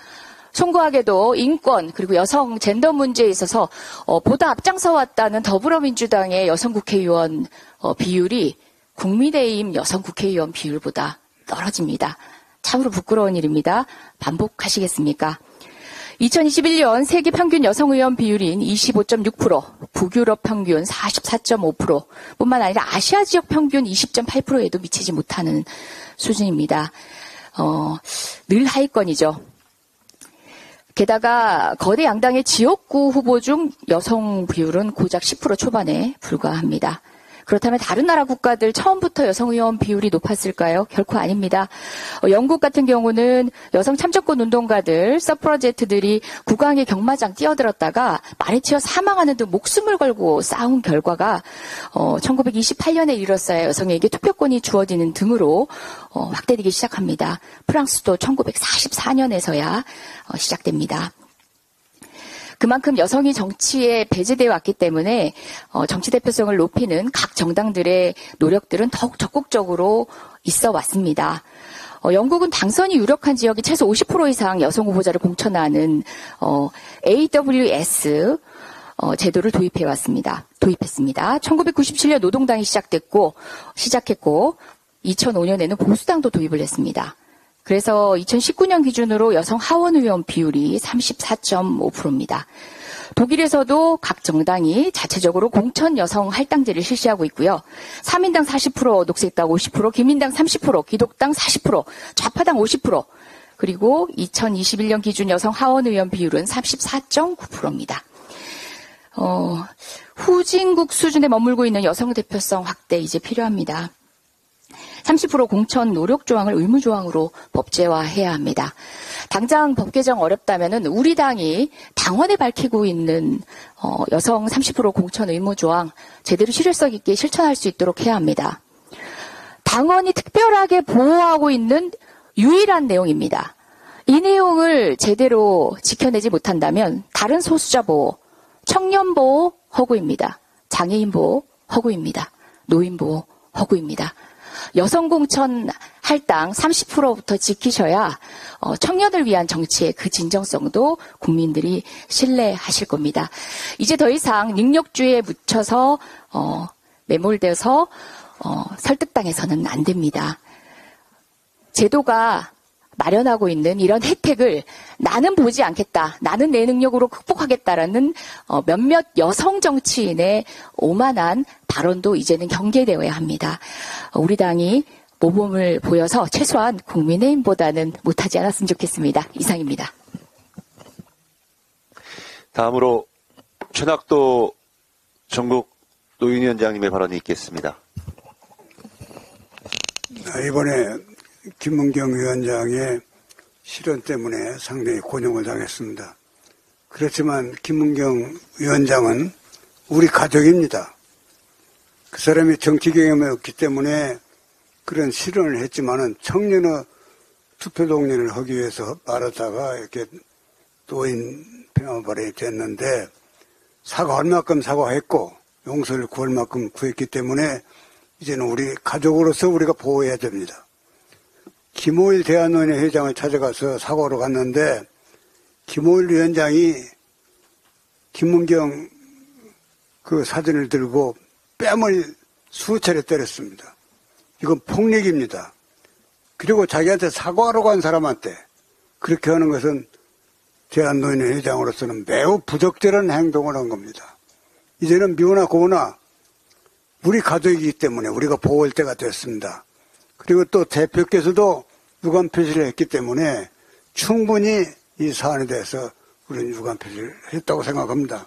송구하게도 인권 그리고 여성 젠더 문제에 있어서 어, 보다 앞장서 왔다는 더불어민주당의 여성 국회의원 어, 비율이 국민의힘 여성 국회의원 비율보다 떨어집니다. 참으로 부끄러운 일입니다. 반복하시겠습니까? 이천이십일 년 세계 평균 여성 의원 비율인 이십오 점 육 퍼센트, 북유럽 평균 사십사 점 오 퍼센트 뿐만 아니라 아시아 지역 평균 이십 점 팔 퍼센트에도 미치지 못하는 수준입니다. 어, 늘 하위권이죠. 게다가 거대 양당의 지역구 후보 중 여성 비율은 고작 십 퍼센트 초반에 불과합니다. 그렇다면 다른 나라 국가들 처음부터 여성 의원 비율이 높았을까요? 결코 아닙니다. 어, 영국 같은 경우는 여성 참정권 운동가들, 서프라제트들이 국왕의 경마장 뛰어들었다가 말에 치여 사망하는 등 목숨을 걸고 싸운 결과가 어, 천구백이십팔 년에 이르렀어야 여성에게 투표권이 주어지는 등으로 어, 확대되기 시작합니다. 프랑스도 천구백사십사 년에서야 어, 시작됩니다. 그만큼 여성이 정치에 배제되어 왔기 때문에 어, 정치 대표성을 높이는 각 정당들의 노력들은 더욱 적극적으로 있어 왔습니다. 어, 영국은 당선이 유력한 지역이 최소 오십 퍼센트 이상 여성 후보자를 공천하는 어, 에이더블유에스 어, 제도를 도입해 왔습니다. 도입했습니다. 천구백구십칠 년 노동당이 시작됐고 시작했고 이천오 년에는 보수당도 도입을 했습니다. 그래서 이천십구 년 기준으로 여성 하원 의원 비율이 삼십사 점 오 퍼센트입니다. 독일에서도 각 정당이 자체적으로 공천 여성 할당제를 실시하고 있고요. 삼 인당 사십 퍼센트, 녹색당 오십 퍼센트, 기민당 삼십 퍼센트, 기독당 사십 퍼센트, 좌파당 오십 퍼센트, 그리고 이천이십일 년 기준 여성 하원 의원 비율은 삼십사 점 구 퍼센트입니다. 어, 후진국 수준에 머물고 있는 여성 대표성 확대 이제 필요합니다. 삼십 퍼센트 공천 노력 조항을 의무 조항으로 법제화해야 합니다. 당장 법 개정 어렵다면은 우리 당이 당원에 밝히고 있는 어, 여성 삼십 퍼센트 공천 의무 조항 제대로 실효성 있게 실천할 수 있도록 해야 합니다. 당원이 특별하게 보호하고 있는 유일한 내용입니다. 이 내용을 제대로 지켜내지 못한다면 다른 소수자 보호, 청년 보호 허구입니다. 장애인 보호 허구입니다. 노인 보호 허구입니다. 여성 공천 할당 삼십 퍼센트부터 지키셔야 어, 청년을 위한 정치의 그 진정성도 국민들이 신뢰하실 겁니다. 이제 더 이상 능력주의에 묻혀서 어, 매몰되어서 어, 설득당해서는 안 됩니다. 제도가 마련하고 있는 이런 혜택을 나는 보지 않겠다, 나는 내 능력으로 극복하겠다라는 어, 몇몇 여성 정치인의 오만한 발언도 이제는 경계되어야 합니다. 어, 우리 당이 모범을 보여서 최소한 국민의힘보다는 못하지 않았으면 좋겠습니다. 이상입니다. 다음으로 최낙도 전국 노인위원장님의 발언이 있겠습니다. 이번에 김문경 위원장의 실언 때문에 상당히 곤욕을 당했습니다. 그렇지만 김문경 위원장은 우리 가족입니다. 그 사람이 정치 경험이 없기 때문에 그런 실언을 했지만은 청년의 투표 동의를 하기 위해서 말하다가 이렇게 노인 폐암 발언이 됐는데 사과할 만큼 사과했고 용서를 구할 만큼 구했기 때문에 이제는 우리 가족으로서 우리가 보호해야 됩니다. 김오일 대한노인회 회장을 찾아가서 사과로 갔는데 김오일 위원장이 김문경 그 사진을 들고 뺨을 수차례 때렸습니다. 이건 폭력입니다. 그리고 자기한테 사과하러 간 사람한테 그렇게 하는 것은 대한노인회 회장으로서는 매우 부적절한 행동을 한 겁니다. 이제는 미우나 고우나 우리 가족이기 때문에 우리가 보호할 때가 됐습니다. 그리고 또 대표께서도 유감 표시를 했기 때문에 충분히 이 사안에 대해서 우리는 유감 표시를 했다고 생각합니다.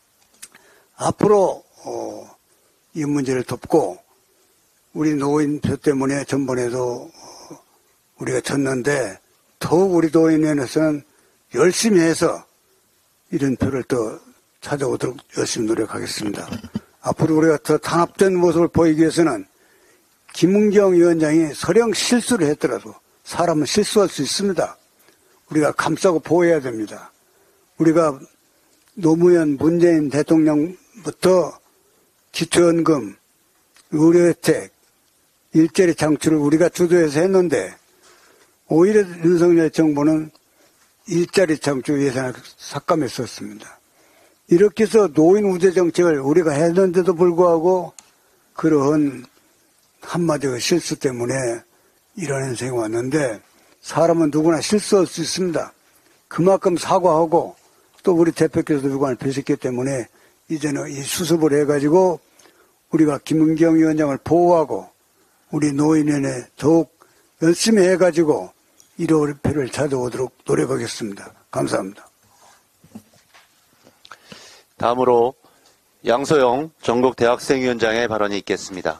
앞으로 어, 이 문제를 덮고 우리 노인표 때문에 전번에도 어, 우리가 졌는데 더욱 우리 노인위원회에서는 열심히 해서 이런 표를 또 찾아오도록 열심히 노력하겠습니다. 앞으로 우리가 더 단합된 모습을 보이기 위해서는 김문경 위원장이 설령 실수를 했더라도 사람은 실수할 수 있습니다. 우리가 감싸고 보호해야 됩니다. 우리가 노무현 문재인 대통령부터 기초연금, 의료혜택, 일자리 창출을 우리가 주도해서 했는데 오히려 윤석열 정부는 일자리 창출 예산을 삭감했었습니다. 이렇게 해서 노인 우대 정책을 우리가 했는데도 불구하고 그러한 한마디의 실수 때문에 이런 현상이 왔는데 사람은 누구나 실수할 수 있습니다. 그만큼 사과하고 또 우리 대표께서도 유감을 표시했기 때문에 이제는 이 수습을 해가지고 우리가 김은경 위원장을 보호하고 우리 노인위원회 더욱 열심히 해가지고 일월 표를 찾아오도록 노력하겠습니다. 감사합니다. 다음으로 양소영 전국대학생위원장의 발언이 있겠습니다.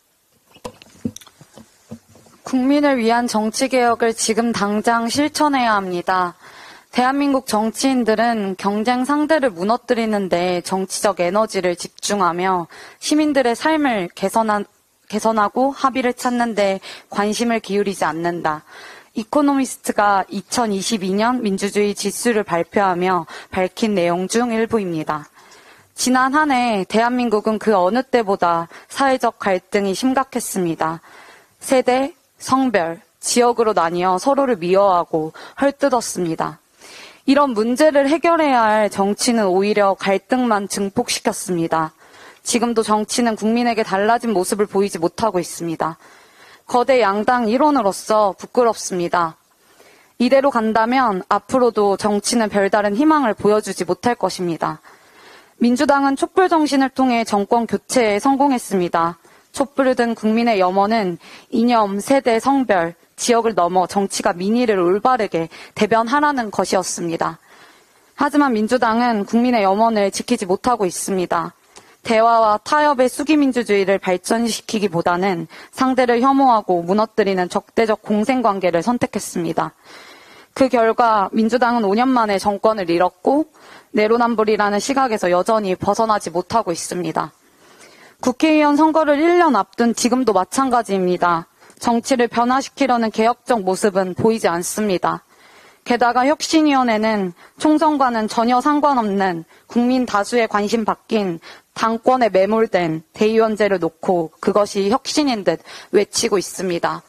국민을 위한 정치개혁을 지금 당장 실천해야 합니다. 대한민국 정치인들은 경쟁 상대를 무너뜨리는데 정치적 에너지를 집중하며 시민들의 삶을 개선한, 개선하고 합의를 찾는 데 관심을 기울이지 않는다. 이코노미스트가 이천이십이 년 민주주의 지수를 발표하며 밝힌 내용 중 일부입니다. 지난 한 해 대한민국은 그 어느 때보다 사회적 갈등이 심각했습니다. 세대, 성별, 지역으로 나뉘어 서로를 미워하고 헐뜯었습니다. 이런 문제를 해결해야 할 정치는 오히려 갈등만 증폭시켰습니다. 지금도 정치는 국민에게 달라진 모습을 보이지 못하고 있습니다. 거대 양당 일원으로서 부끄럽습니다. 이대로 간다면 앞으로도 정치는 별다른 희망을 보여주지 못할 것입니다. 민주당은 촛불 정신을 통해 정권 교체에 성공했습니다. 촛불을 든 국민의 염원은 이념, 세대, 성별, 지역을 넘어 정치가 민의를 올바르게 대변하라는 것이었습니다. 하지만 민주당은 국민의 염원을 지키지 못하고 있습니다. 대화와 타협의 수기민주주의를 발전시키기보다는 상대를 혐오하고 무너뜨리는 적대적 공생관계를 선택했습니다. 그 결과 민주당은 오 년 만에 정권을 잃었고 내로남불이라는 시각에서 여전히 벗어나지 못하고 있습니다. 국회의원 선거를 일 년 앞둔 지금도 마찬가지입니다. 정치를 변화시키려는 개혁적 모습은 보이지 않습니다. 게다가 혁신위원회는 총선과는 전혀 상관없는 국민 다수의 관심 바뀐 당권에 매몰된 대의원제를 놓고 그것이 혁신인 듯 외치고 있습니다.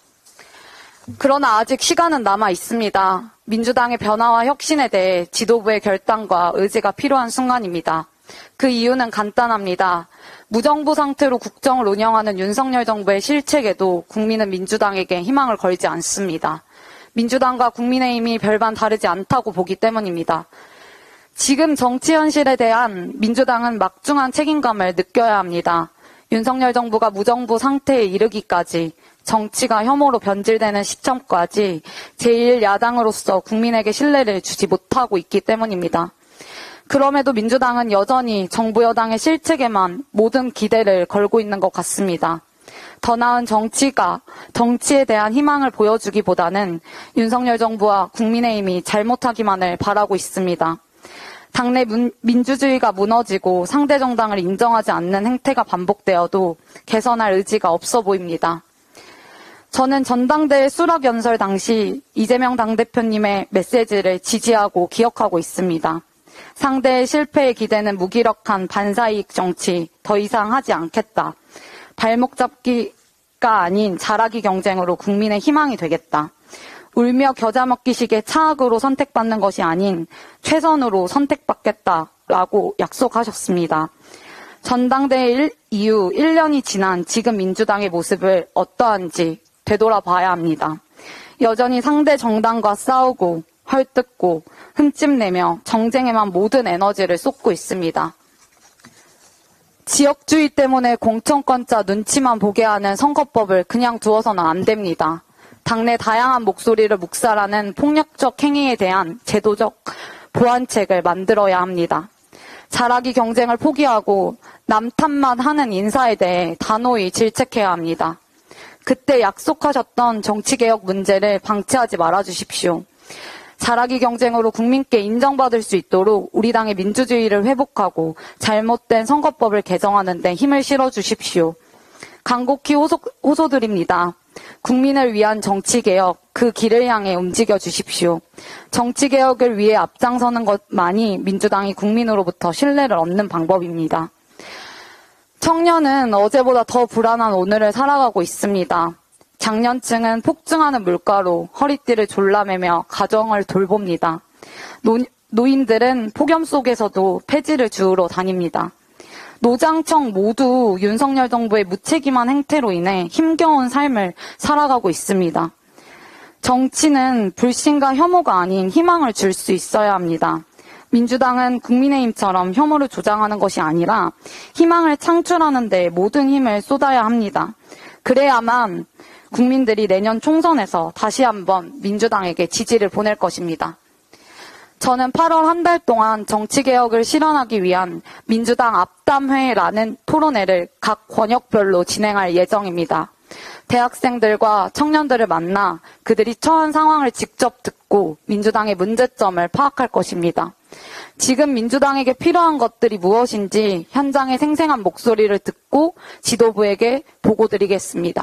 그러나 아직 시간은 남아 있습니다. 민주당의 변화와 혁신에 대해 지도부의 결단과 의지가 필요한 순간입니다. 그 이유는 간단합니다. 무정부 상태로 국정을 운영하는 윤석열 정부의 실책에도 국민은 민주당에게 희망을 걸지 않습니다. 민주당과 국민의힘이 별반 다르지 않다고 보기 때문입니다. 지금 정치 현실에 대한 민주당은 막중한 책임감을 느껴야 합니다. 윤석열 정부가 무정부 상태에 이르기까지 정치가 혐오로 변질되는 시점까지 제일 야당으로서 국민에게 신뢰를 주지 못하고 있기 때문입니다. 그럼에도 민주당은 여전히 정부 여당의 실책에만 모든 기대를 걸고 있는 것 같습니다. 더 나은 정치가 정치에 대한 희망을 보여주기보다는 윤석열 정부와 국민의힘이 잘못하기만을 바라고 있습니다. 당내 문, 민주주의가 무너지고 상대 정당을 인정하지 않는 행태가 반복되어도 개선할 의지가 없어 보입니다. 저는 전당대회 수락 연설 당시 이재명 당대표님의 메시지를 지지하고 기억하고 있습니다. 상대의 실패에 기대는 무기력한 반사이익 정치, 더 이상 하지 않겠다. 발목 잡기가 아닌 잘하기 경쟁으로 국민의 희망이 되겠다. 울며 겨자 먹기식의 차악으로 선택받는 것이 아닌 최선으로 선택받겠다라고 약속하셨습니다. 전당대회 이후 일 년이 지난 지금 민주당의 모습을 어떠한지 되돌아봐야 합니다. 여전히 상대 정당과 싸우고 헐뜯고 흠집내며 정쟁에만 모든 에너지를 쏟고 있습니다. 지역주의 때문에 공천권자 눈치만 보게 하는 선거법을 그냥 두어서는 안 됩니다. 당내 다양한 목소리를 묵살하는 폭력적 행위에 대한 제도적 보완책을 만들어야 합니다. 잘하기 경쟁을 포기하고 남 탓만 하는 인사에 대해 단호히 질책해야 합니다. 그때 약속하셨던 정치개혁 문제를 방치하지 말아주십시오. 잘하기 경쟁으로 국민께 인정받을 수 있도록 우리 당의 민주주의를 회복하고 잘못된 선거법을 개정하는 데 힘을 실어주십시오. 간곡히 호소, 호소드립니다. 국민을 위한 정치개혁, 그 길을 향해 움직여 주십시오. 정치개혁을 위해 앞장서는 것만이 민주당이 국민으로부터 신뢰를 얻는 방법입니다. 청년은 어제보다 더 불안한 오늘을 살아가고 있습니다. 장년층은 폭증하는 물가로 허리띠를 졸라매며 가정을 돌봅니다. 노, 노인들은 폭염 속에서도 폐지를 주우러 다닙니다. 노장청 모두 윤석열 정부의 무책임한 행태로 인해 힘겨운 삶을 살아가고 있습니다. 정치는 불신과 혐오가 아닌 희망을 줄 수 있어야 합니다. 민주당은 국민의힘처럼 혐오를 조장하는 것이 아니라 희망을 창출하는 데 모든 힘을 쏟아야 합니다. 그래야만 국민들이 내년 총선에서 다시 한번 민주당에게 지지를 보낼 것입니다. 저는 팔월 한 달 동안 정치개혁을 실현하기 위한 민주당 앞담회라는 토론회를 각 권역별로 진행할 예정입니다. 대학생들과 청년들을 만나 그들이 처한 상황을 직접 듣고 민주당의 문제점을 파악할 것입니다. 지금 민주당에게 필요한 것들이 무엇인지 현장의 생생한 목소리를 듣고 지도부에게 보고드리겠습니다.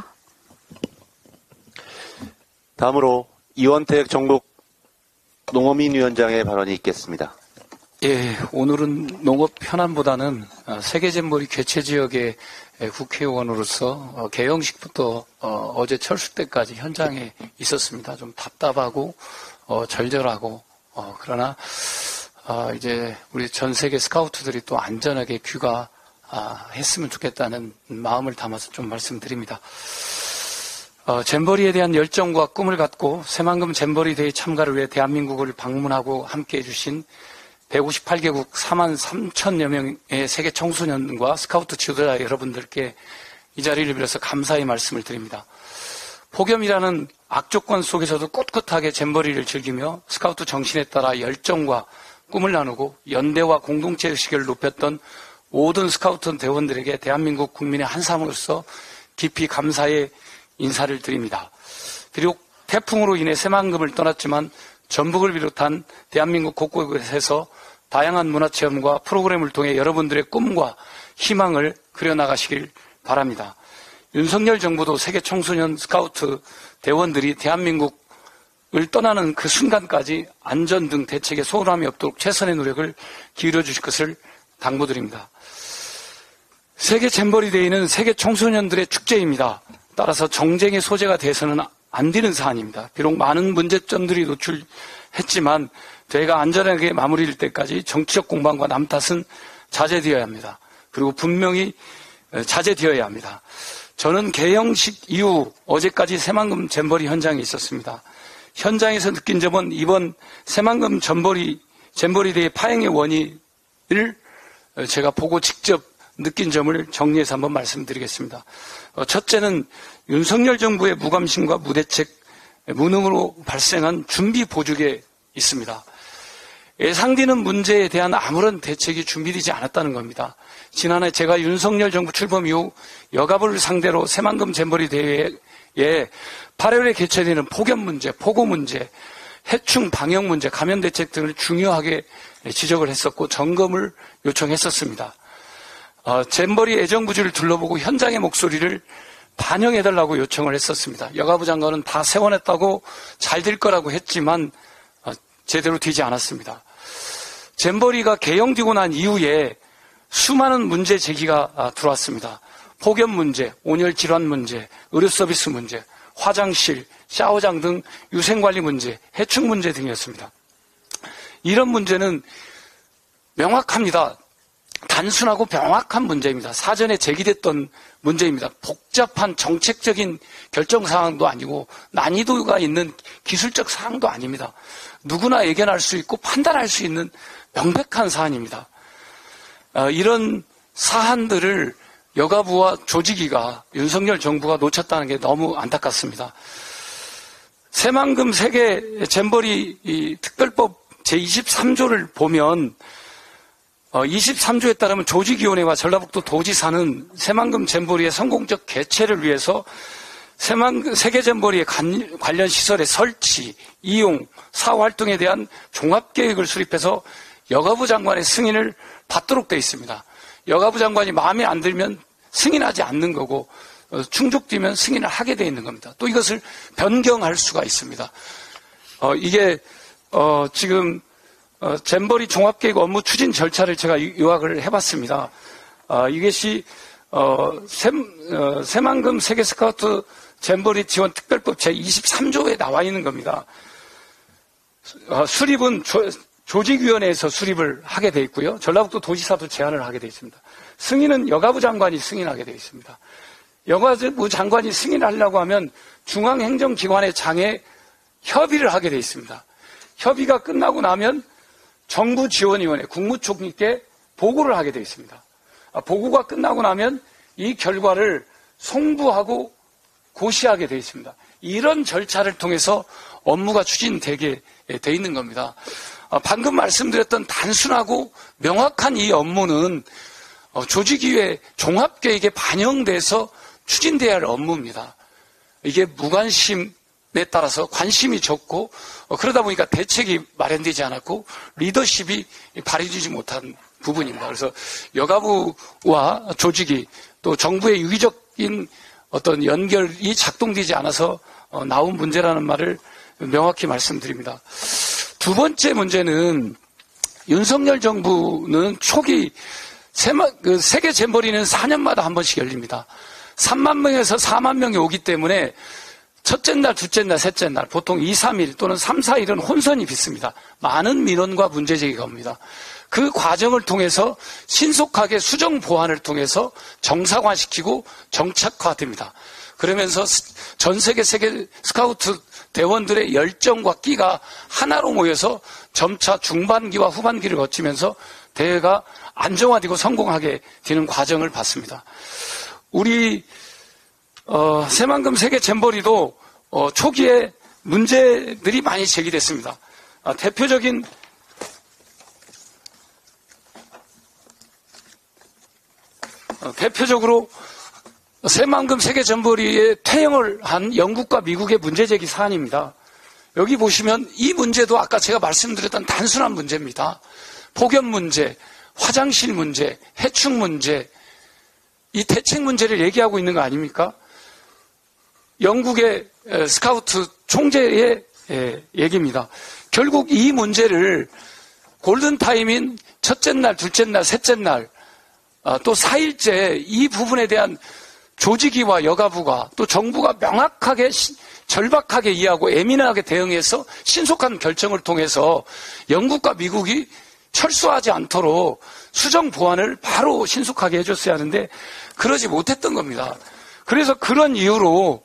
다음으로 이원택 전국 농어민위원장의 발언이 있겠습니다. 예, 오늘은 농업 현안보다는 세계잼버리 개최 지역의 국회의원으로서 개영식부터 어제 철수 때까지 현장에 있었습니다. 좀 답답하고 어, 절절하고 어, 그러나 어, 이제 우리 전 세계 스카우트들이 또 안전하게 귀가했으면 좋겠다는 마음을 담아서 좀 말씀드립니다. 어, 잼버리에 대한 열정과 꿈을 갖고 새만금 잼버리 대회 참가를 위해 대한민국을 방문하고 함께해 주신 백오십팔 개국 사만 삼천여 명의 세계 청소년과 스카우트 지도자 여러분들께 이 자리를 빌어서 감사의 말씀을 드립니다. 폭염이라는 악조건 속에서도 꿋꿋하게 잼버리를 즐기며 스카우트 정신에 따라 열정과 꿈을 나누고 연대와 공동체 의식을 높였던 모든 스카우트 대원들에게 대한민국 국민의 한 사람으로서 깊이 감사의 인사를 드립니다. 비록 태풍으로 인해 새만금을 떠났지만 전북을 비롯한 대한민국 곳곳에서 다양한 문화체험과 프로그램을 통해 여러분들의 꿈과 희망을 그려나가시길 바랍니다. 윤석열 정부도 세계 청소년 스카우트 대원들이 대한민국을 떠나는 그 순간까지 안전 등 대책에 소홀함이 없도록 최선의 노력을 기울여 주실 것을 당부드립니다. 세계 잼버리 데이는 세계 청소년들의 축제입니다. 따라서 정쟁의 소재가 돼서는 안 되는 사안입니다. 비록 많은 문제점들이 노출했지만 대회가 안전하게 마무리될 때까지 정치적 공방과 남 탓은 자제되어야 합니다. 그리고 분명히 자제되어야 합니다. 저는 개영식 이후 어제까지 새만금 잼버리 현장에 있었습니다. 현장에서 느낀 점은 이번 새만금 잼버리, 잼버리 대회 파행의 원인을 제가 보고 직접 느낀 점을 정리해서 한번 말씀드리겠습니다. 첫째는 윤석열 정부의 무감심과 무대책, 무능으로 발생한 준비 보직에 있습니다. 예상되는 문제에 대한 아무런 대책이 준비되지 않았다는 겁니다. 지난해 제가 윤석열 정부 출범 이후 여가부를 상대로 새만금 잼버리 대회에 팔월에 개최되는 폭염 문제, 폭우 문제, 해충 방역 문제, 감염 대책 등을 중요하게 지적을 했었고 점검을 요청했었습니다. 어, 잼버리 애정부지를 둘러보고 현장의 목소리를 반영해달라고 요청을 했었습니다. 여가부 장관은 다 세워냈다고 잘 될 거라고 했지만 어, 제대로 되지 않았습니다. 잼버리가 개영되고 난 이후에 수많은 문제 제기가 아, 들어왔습니다. 폭염 문제, 온열 질환 문제, 의료 서비스 문제, 화장실, 샤워장 등 위생관리 문제, 해충 문제 등이었습니다. 이런 문제는 명확합니다. 단순하고 명확한 문제입니다. 사전에 제기됐던 문제입니다. 복잡한 정책적인 결정사항도 아니고 난이도가 있는 기술적 사항도 아닙니다. 누구나 예견할 수 있고 판단할 수 있는 명백한 사안입니다. 어, 이런 사안들을 여가부와 조직위가 윤석열 정부가 놓쳤다는 게 너무 안타깝습니다. 새만금 세계 잼버리 특별법 제이십삼 조를 보면 이십삼 조에 따르면 조직위원회와 전라북도 도지사는 새만금 잼버리의 성공적 개최를 위해서 새만금 세계 잼버리의 관련 시설의 설치, 이용, 사후 활동에 대한 종합계획을 수립해서 여가부 장관의 승인을 받도록 되어 있습니다. 여가부 장관이 마음에 안 들면 승인하지 않는 거고 충족되면 승인을 하게 되어 있는 겁니다. 또 이것을 변경할 수가 있습니다. 어, 이게 어, 지금 어, 잼버리 종합계획 업무 추진 절차를 제가 요약을 해봤습니다. 어, 이것이 어, 새, 어, 새만금 세계 스카우트 잼버리 지원 특별법 제이십삼 조에 나와 있는 겁니다. 어, 수립은 조, 조직위원회에서 수립을 하게 돼 있고요. 전라북도 도지사도 제안을 하게 돼 있습니다. 승인은 여가부 장관이 승인하게 돼 있습니다. 여가부 장관이 승인하려고 하면 중앙행정기관의 장에 협의를 하게 돼 있습니다. 협의가 끝나고 나면 정부지원위원회, 국무총리께 보고를 하게 되어 있습니다. 보고가 끝나고 나면 이 결과를 송부하고 고시하게 되어 있습니다. 이런 절차를 통해서 업무가 추진되게 되어 있는 겁니다. 방금 말씀드렸던 단순하고 명확한 이 업무는 조직위의 종합계획에 반영돼서 추진돼야 할 업무입니다. 이게 무관심 에 따라서 관심이 적고 그러다 보니까 대책이 마련되지 않았고 리더십이 발휘되지 못한 부분입니다. 그래서 여가부와 조직이 또 정부의 유기적인 어떤 연결이 작동되지 않아서 나온 문제라는 말을 명확히 말씀드립니다. 두 번째 문제는 윤석열 정부는 초기 세계 잼버리는 사 년마다 한 번씩 열립니다. 삼만 명에서 사만 명이 오기 때문에 첫째 날, 둘째 날, 셋째 날, 보통 이, 삼 일 또는 삼, 사 일은 혼선이 빚습니다. 많은 민원과 문제 제기가 옵니다. 그 과정을 통해서 신속하게 수정 보완을 통해서 정상화시키고 정착화됩니다. 그러면서 전 세계 세계 스카우트 대원들의 열정과 끼가 하나로 모여서 점차 중반기와 후반기를 거치면서 대회가 안정화되고 성공하게 되는 과정을 봤습니다. 우리 어, 새만금 세계 잼버리도 어, 초기에 문제들이 많이 제기됐습니다. 아, 대표적인 어, 대표적으로 새만금 세계전벌이에 퇴영을 한 영국과 미국의 문제제기 사안입니다. 여기 보시면 이 문제도 아까 제가 말씀드렸던 단순한 문제입니다. 폭염 문제, 화장실 문제, 해충 문제, 이 대책 문제를 얘기하고 있는 거 아닙니까? 영국의 스카우트 총재의 얘기입니다. 결국 이 문제를 골든타임인 첫째 날, 둘째 날, 셋째 날, 또 사 일째 이 부분에 대한 조직위와 여가부가 또 정부가 명확하게 절박하게 이해하고 예민하게 대응해서 신속한 결정을 통해서 영국과 미국이 철수하지 않도록 수정 보완을 바로 신속하게 해줬어야 하는데 그러지 못했던 겁니다. 그래서 그런 이유로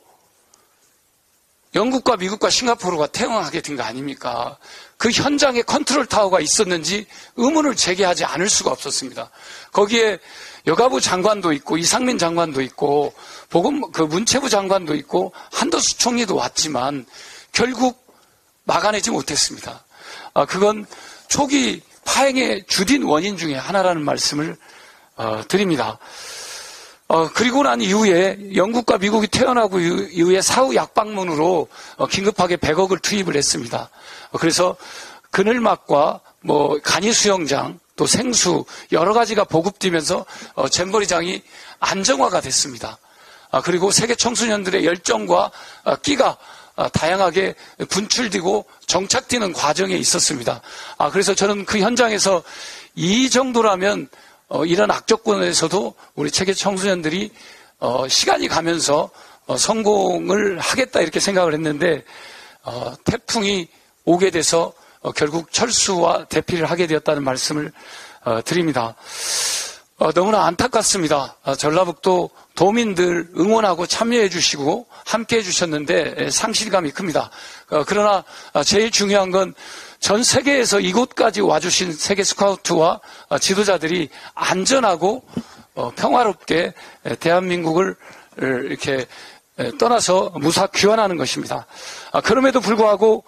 영국과 미국과 싱가포르가 퇴영하게 된 거 아닙니까? 그 현장에 컨트롤 타워가 있었는지 의문을 제기하지 않을 수가 없었습니다. 거기에 여가부 장관도 있고 이상민 장관도 있고 보건 그 문체부 장관도 있고 한덕수 총리도 왔지만 결국 막아내지 못했습니다. 아, 그건 초기 파행의 주된 원인 중에 하나라는 말씀을 어, 드립니다. 어, 그리고 난 이후에 영국과 미국이 퇴원하고 이후에 사후 약방문으로 어, 긴급하게 백억을 투입을 했습니다. 어, 그래서 그늘막과 뭐 간이 수영장 또 생수 여러 가지가 보급되면서 어, 잼버리장이 안정화가 됐습니다. 아, 그리고 세계 청소년들의 열정과 어, 끼가 어, 다양하게 분출되고 정착되는 과정에 있었습니다. 아, 그래서 저는 그 현장에서 이 정도라면 어, 이런 악조건에서도 우리 세계 청소년들이 어, 시간이 가면서 어, 성공을 하겠다 이렇게 생각을 했는데 어, 태풍이 오게 돼서 어, 결국 철수와 대피를 하게 되었다는 말씀을 어, 드립니다. 어, 너무나 안타깝습니다. 어, 전라북도 도민들 응원하고 참여해 주시고 함께 해 주셨는데 상실감이 큽니다. 어, 그러나 어, 제일 중요한 건 전 세계에서 이곳까지 와주신 세계 스카우트와 어, 지도자들이 안전하고 어, 평화롭게 대한민국을 이렇게 떠나서 무사 귀환하는 것입니다. 아, 그럼에도 불구하고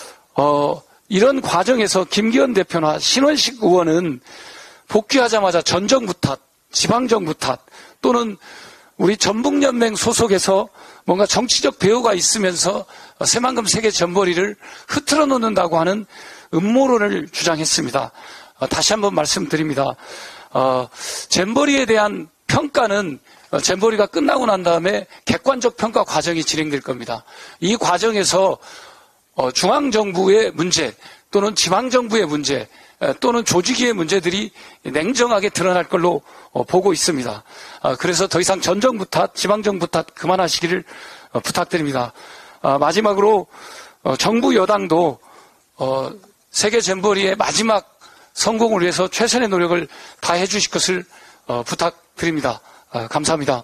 어, 이런 과정에서 김기현 대표나 신원식 의원은 복귀하자마자 전정부 탓, 지방정부 탓 또는 우리 전북연맹 소속에서 뭔가 정치적 배후가 있으면서 새만금 세계 전벌이를 흐트러 놓는다고 하는 음모론을 주장했습니다. 다시 한번 말씀드립니다. 어, 잼버리에 대한 평가는 잼버리가 끝나고 난 다음에 객관적 평가 과정이 진행될 겁니다. 이 과정에서 어, 중앙정부의 문제 또는 지방정부의 문제 또는 조직위의 문제들이 냉정하게 드러날 걸로 어, 보고 있습니다. 아, 그래서 더 이상 전정부 탓, 지방정부 탓 그만하시기를 어, 부탁드립니다. 아, 마지막으로 어, 정부 여당도 어, 세계 잼버리의 마지막 성공을 위해서 최선의 노력을 다해 주실 것을 어, 부탁드립니다. 아, 감사합니다.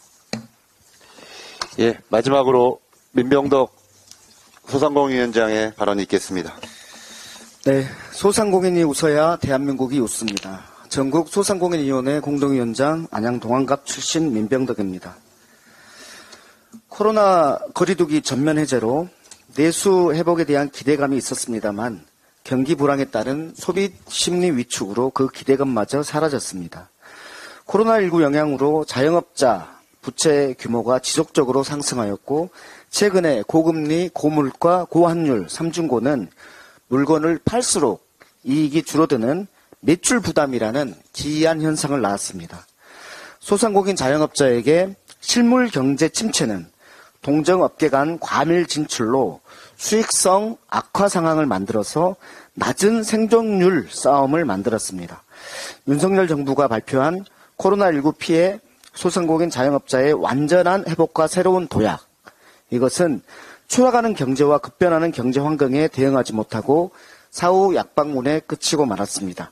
예, 마지막으로 민병덕 소상공인위원장의 발언이 있겠습니다. 네, 소상공인이 웃어야 대한민국이 웃습니다. 전국 소상공인위원회 공동위원장 안양동안갑 출신 민병덕입니다. 코로나 거리두기 전면 해제로 내수 회복에 대한 기대감이 있었습니다만 경기 불황에 따른 소비 심리 위축으로 그 기대감마저 사라졌습니다. 코로나십구 영향으로 자영업자 부채 규모가 지속적으로 상승하였고 최근에 고금리, 고물가, 고환율 삼중고는 물건을 팔수록 이익이 줄어드는 매출 부담이라는 기이한 현상을 낳았습니다. 소상공인 자영업자에게 실물 경제 침체는 동정업계 간 과밀 진출로 수익성 악화 상황을 만들어서 낮은 생존율 싸움을 만들었습니다. 윤석열 정부가 발표한 코로나십구 피해 소상공인 자영업자의 완전한 회복과 새로운 도약, 이것은 추락하는 경제와 급변하는 경제 환경에 대응하지 못하고 사후 약방문에 그치고 말았습니다.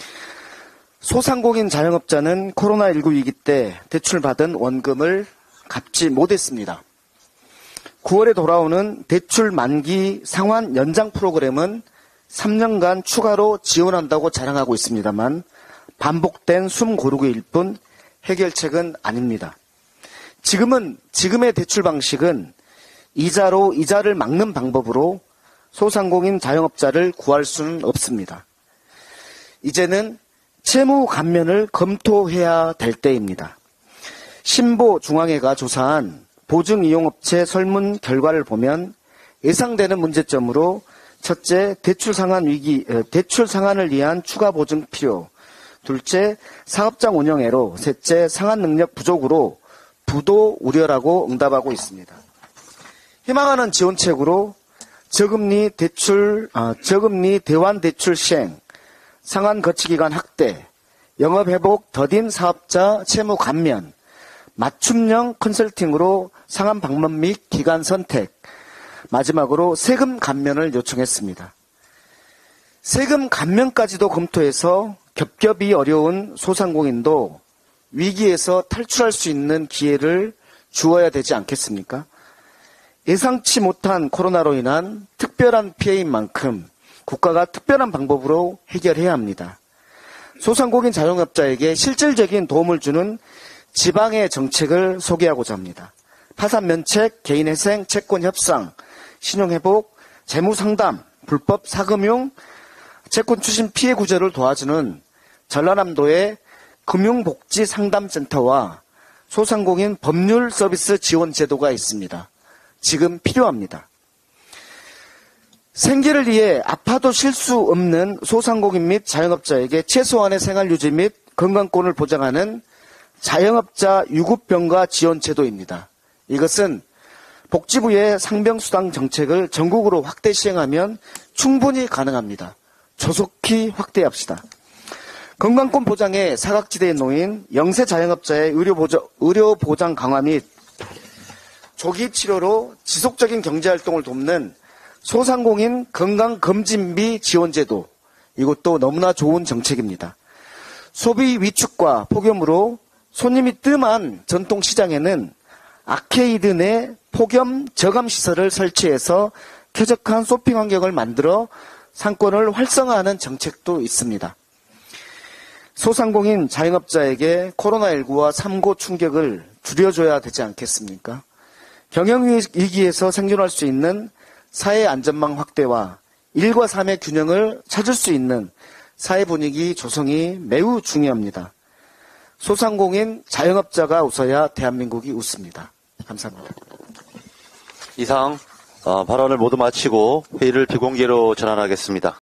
소상공인 자영업자는 코로나십구 위기 때 대출받은 원금을 갚지 못했습니다. 구월에 돌아오는 대출 만기 상환 연장 프로그램은 삼 년간 추가로 지원한다고 자랑하고 있습니다만 반복된 숨 고르기일 뿐 해결책은 아닙니다. 지금은 지금의 대출 방식은 이자로 이자를 막는 방법으로 소상공인 자영업자를 구할 수는 없습니다. 이제는 채무 감면을 검토해야 될 때입니다. 신보중앙회가 조사한 보증이용업체 설문 결과를 보면 예상되는 문제점으로 첫째, 대출 상환 위기, 대출 상환을 위한 추가 보증 필요. 둘째, 사업장 운영애로. 셋째, 상환 능력 부족으로 부도 우려라고 응답하고 있습니다. 희망하는 지원책으로 저금리 대출, 아, 저금리 대환 대출 시행, 상환 거치기간 확대, 영업회복 더딘 사업자 채무 감면, 맞춤형 컨설팅으로 상환 방법 및 기간 선택, 마지막으로 세금 감면을 요청했습니다. 세금 감면까지도 검토해서 겹겹이 어려운 소상공인도 위기에서 탈출할 수 있는 기회를 주어야 되지 않겠습니까? 예상치 못한 코로나로 인한 특별한 피해인 만큼 국가가 특별한 방법으로 해결해야 합니다. 소상공인 자영업자에게 실질적인 도움을 주는 지방의 정책을 소개하고자 합니다. 파산면책, 개인회생, 채권협상, 신용회복, 재무상담, 불법 사금융, 채권 추심 피해 구제를 도와주는 전라남도의 금융복지상담센터와 소상공인 법률 서비스 지원 제도가 있습니다. 지금 필요합니다. 생계를 위해 아파도 쉴 수 없는 소상공인 및 자영업자에게 최소한의 생활유지 및 건강권을 보장하는 자영업자 유급병가 지원 제도입니다. 이것은 복지부의 상병수당 정책을 전국으로 확대 시행하면 충분히 가능합니다. 조속히 확대합시다. 건강권 보장에 사각지대에 놓인 영세 자영업자의 의료보장, 의료보장 강화 및 조기 치료로 지속적인 경제활동을 돕는 소상공인 건강검진비 지원제도, 이것도 너무나 좋은 정책입니다. 소비 위축과 폭염으로 손님이 뜸한 전통시장에는 아케이드 내 폭염 저감시설을 설치해서 쾌적한 쇼핑 환경을 만들어 상권을 활성화하는 정책도 있습니다. 소상공인 자영업자에게 코로나십구와 삼고 충격을 줄여줘야 되지 않겠습니까? 경영위기에서 생존할 수 있는 사회 안전망 확대와 일과 삼의 균형을 찾을 수 있는 사회 분위기 조성이 매우 중요합니다. 소상공인 자영업자가 웃어야 대한민국이 웃습니다. 감사합니다. 이상 어, 발언을 모두 마치고 회의를 비공개로 전환하겠습니다.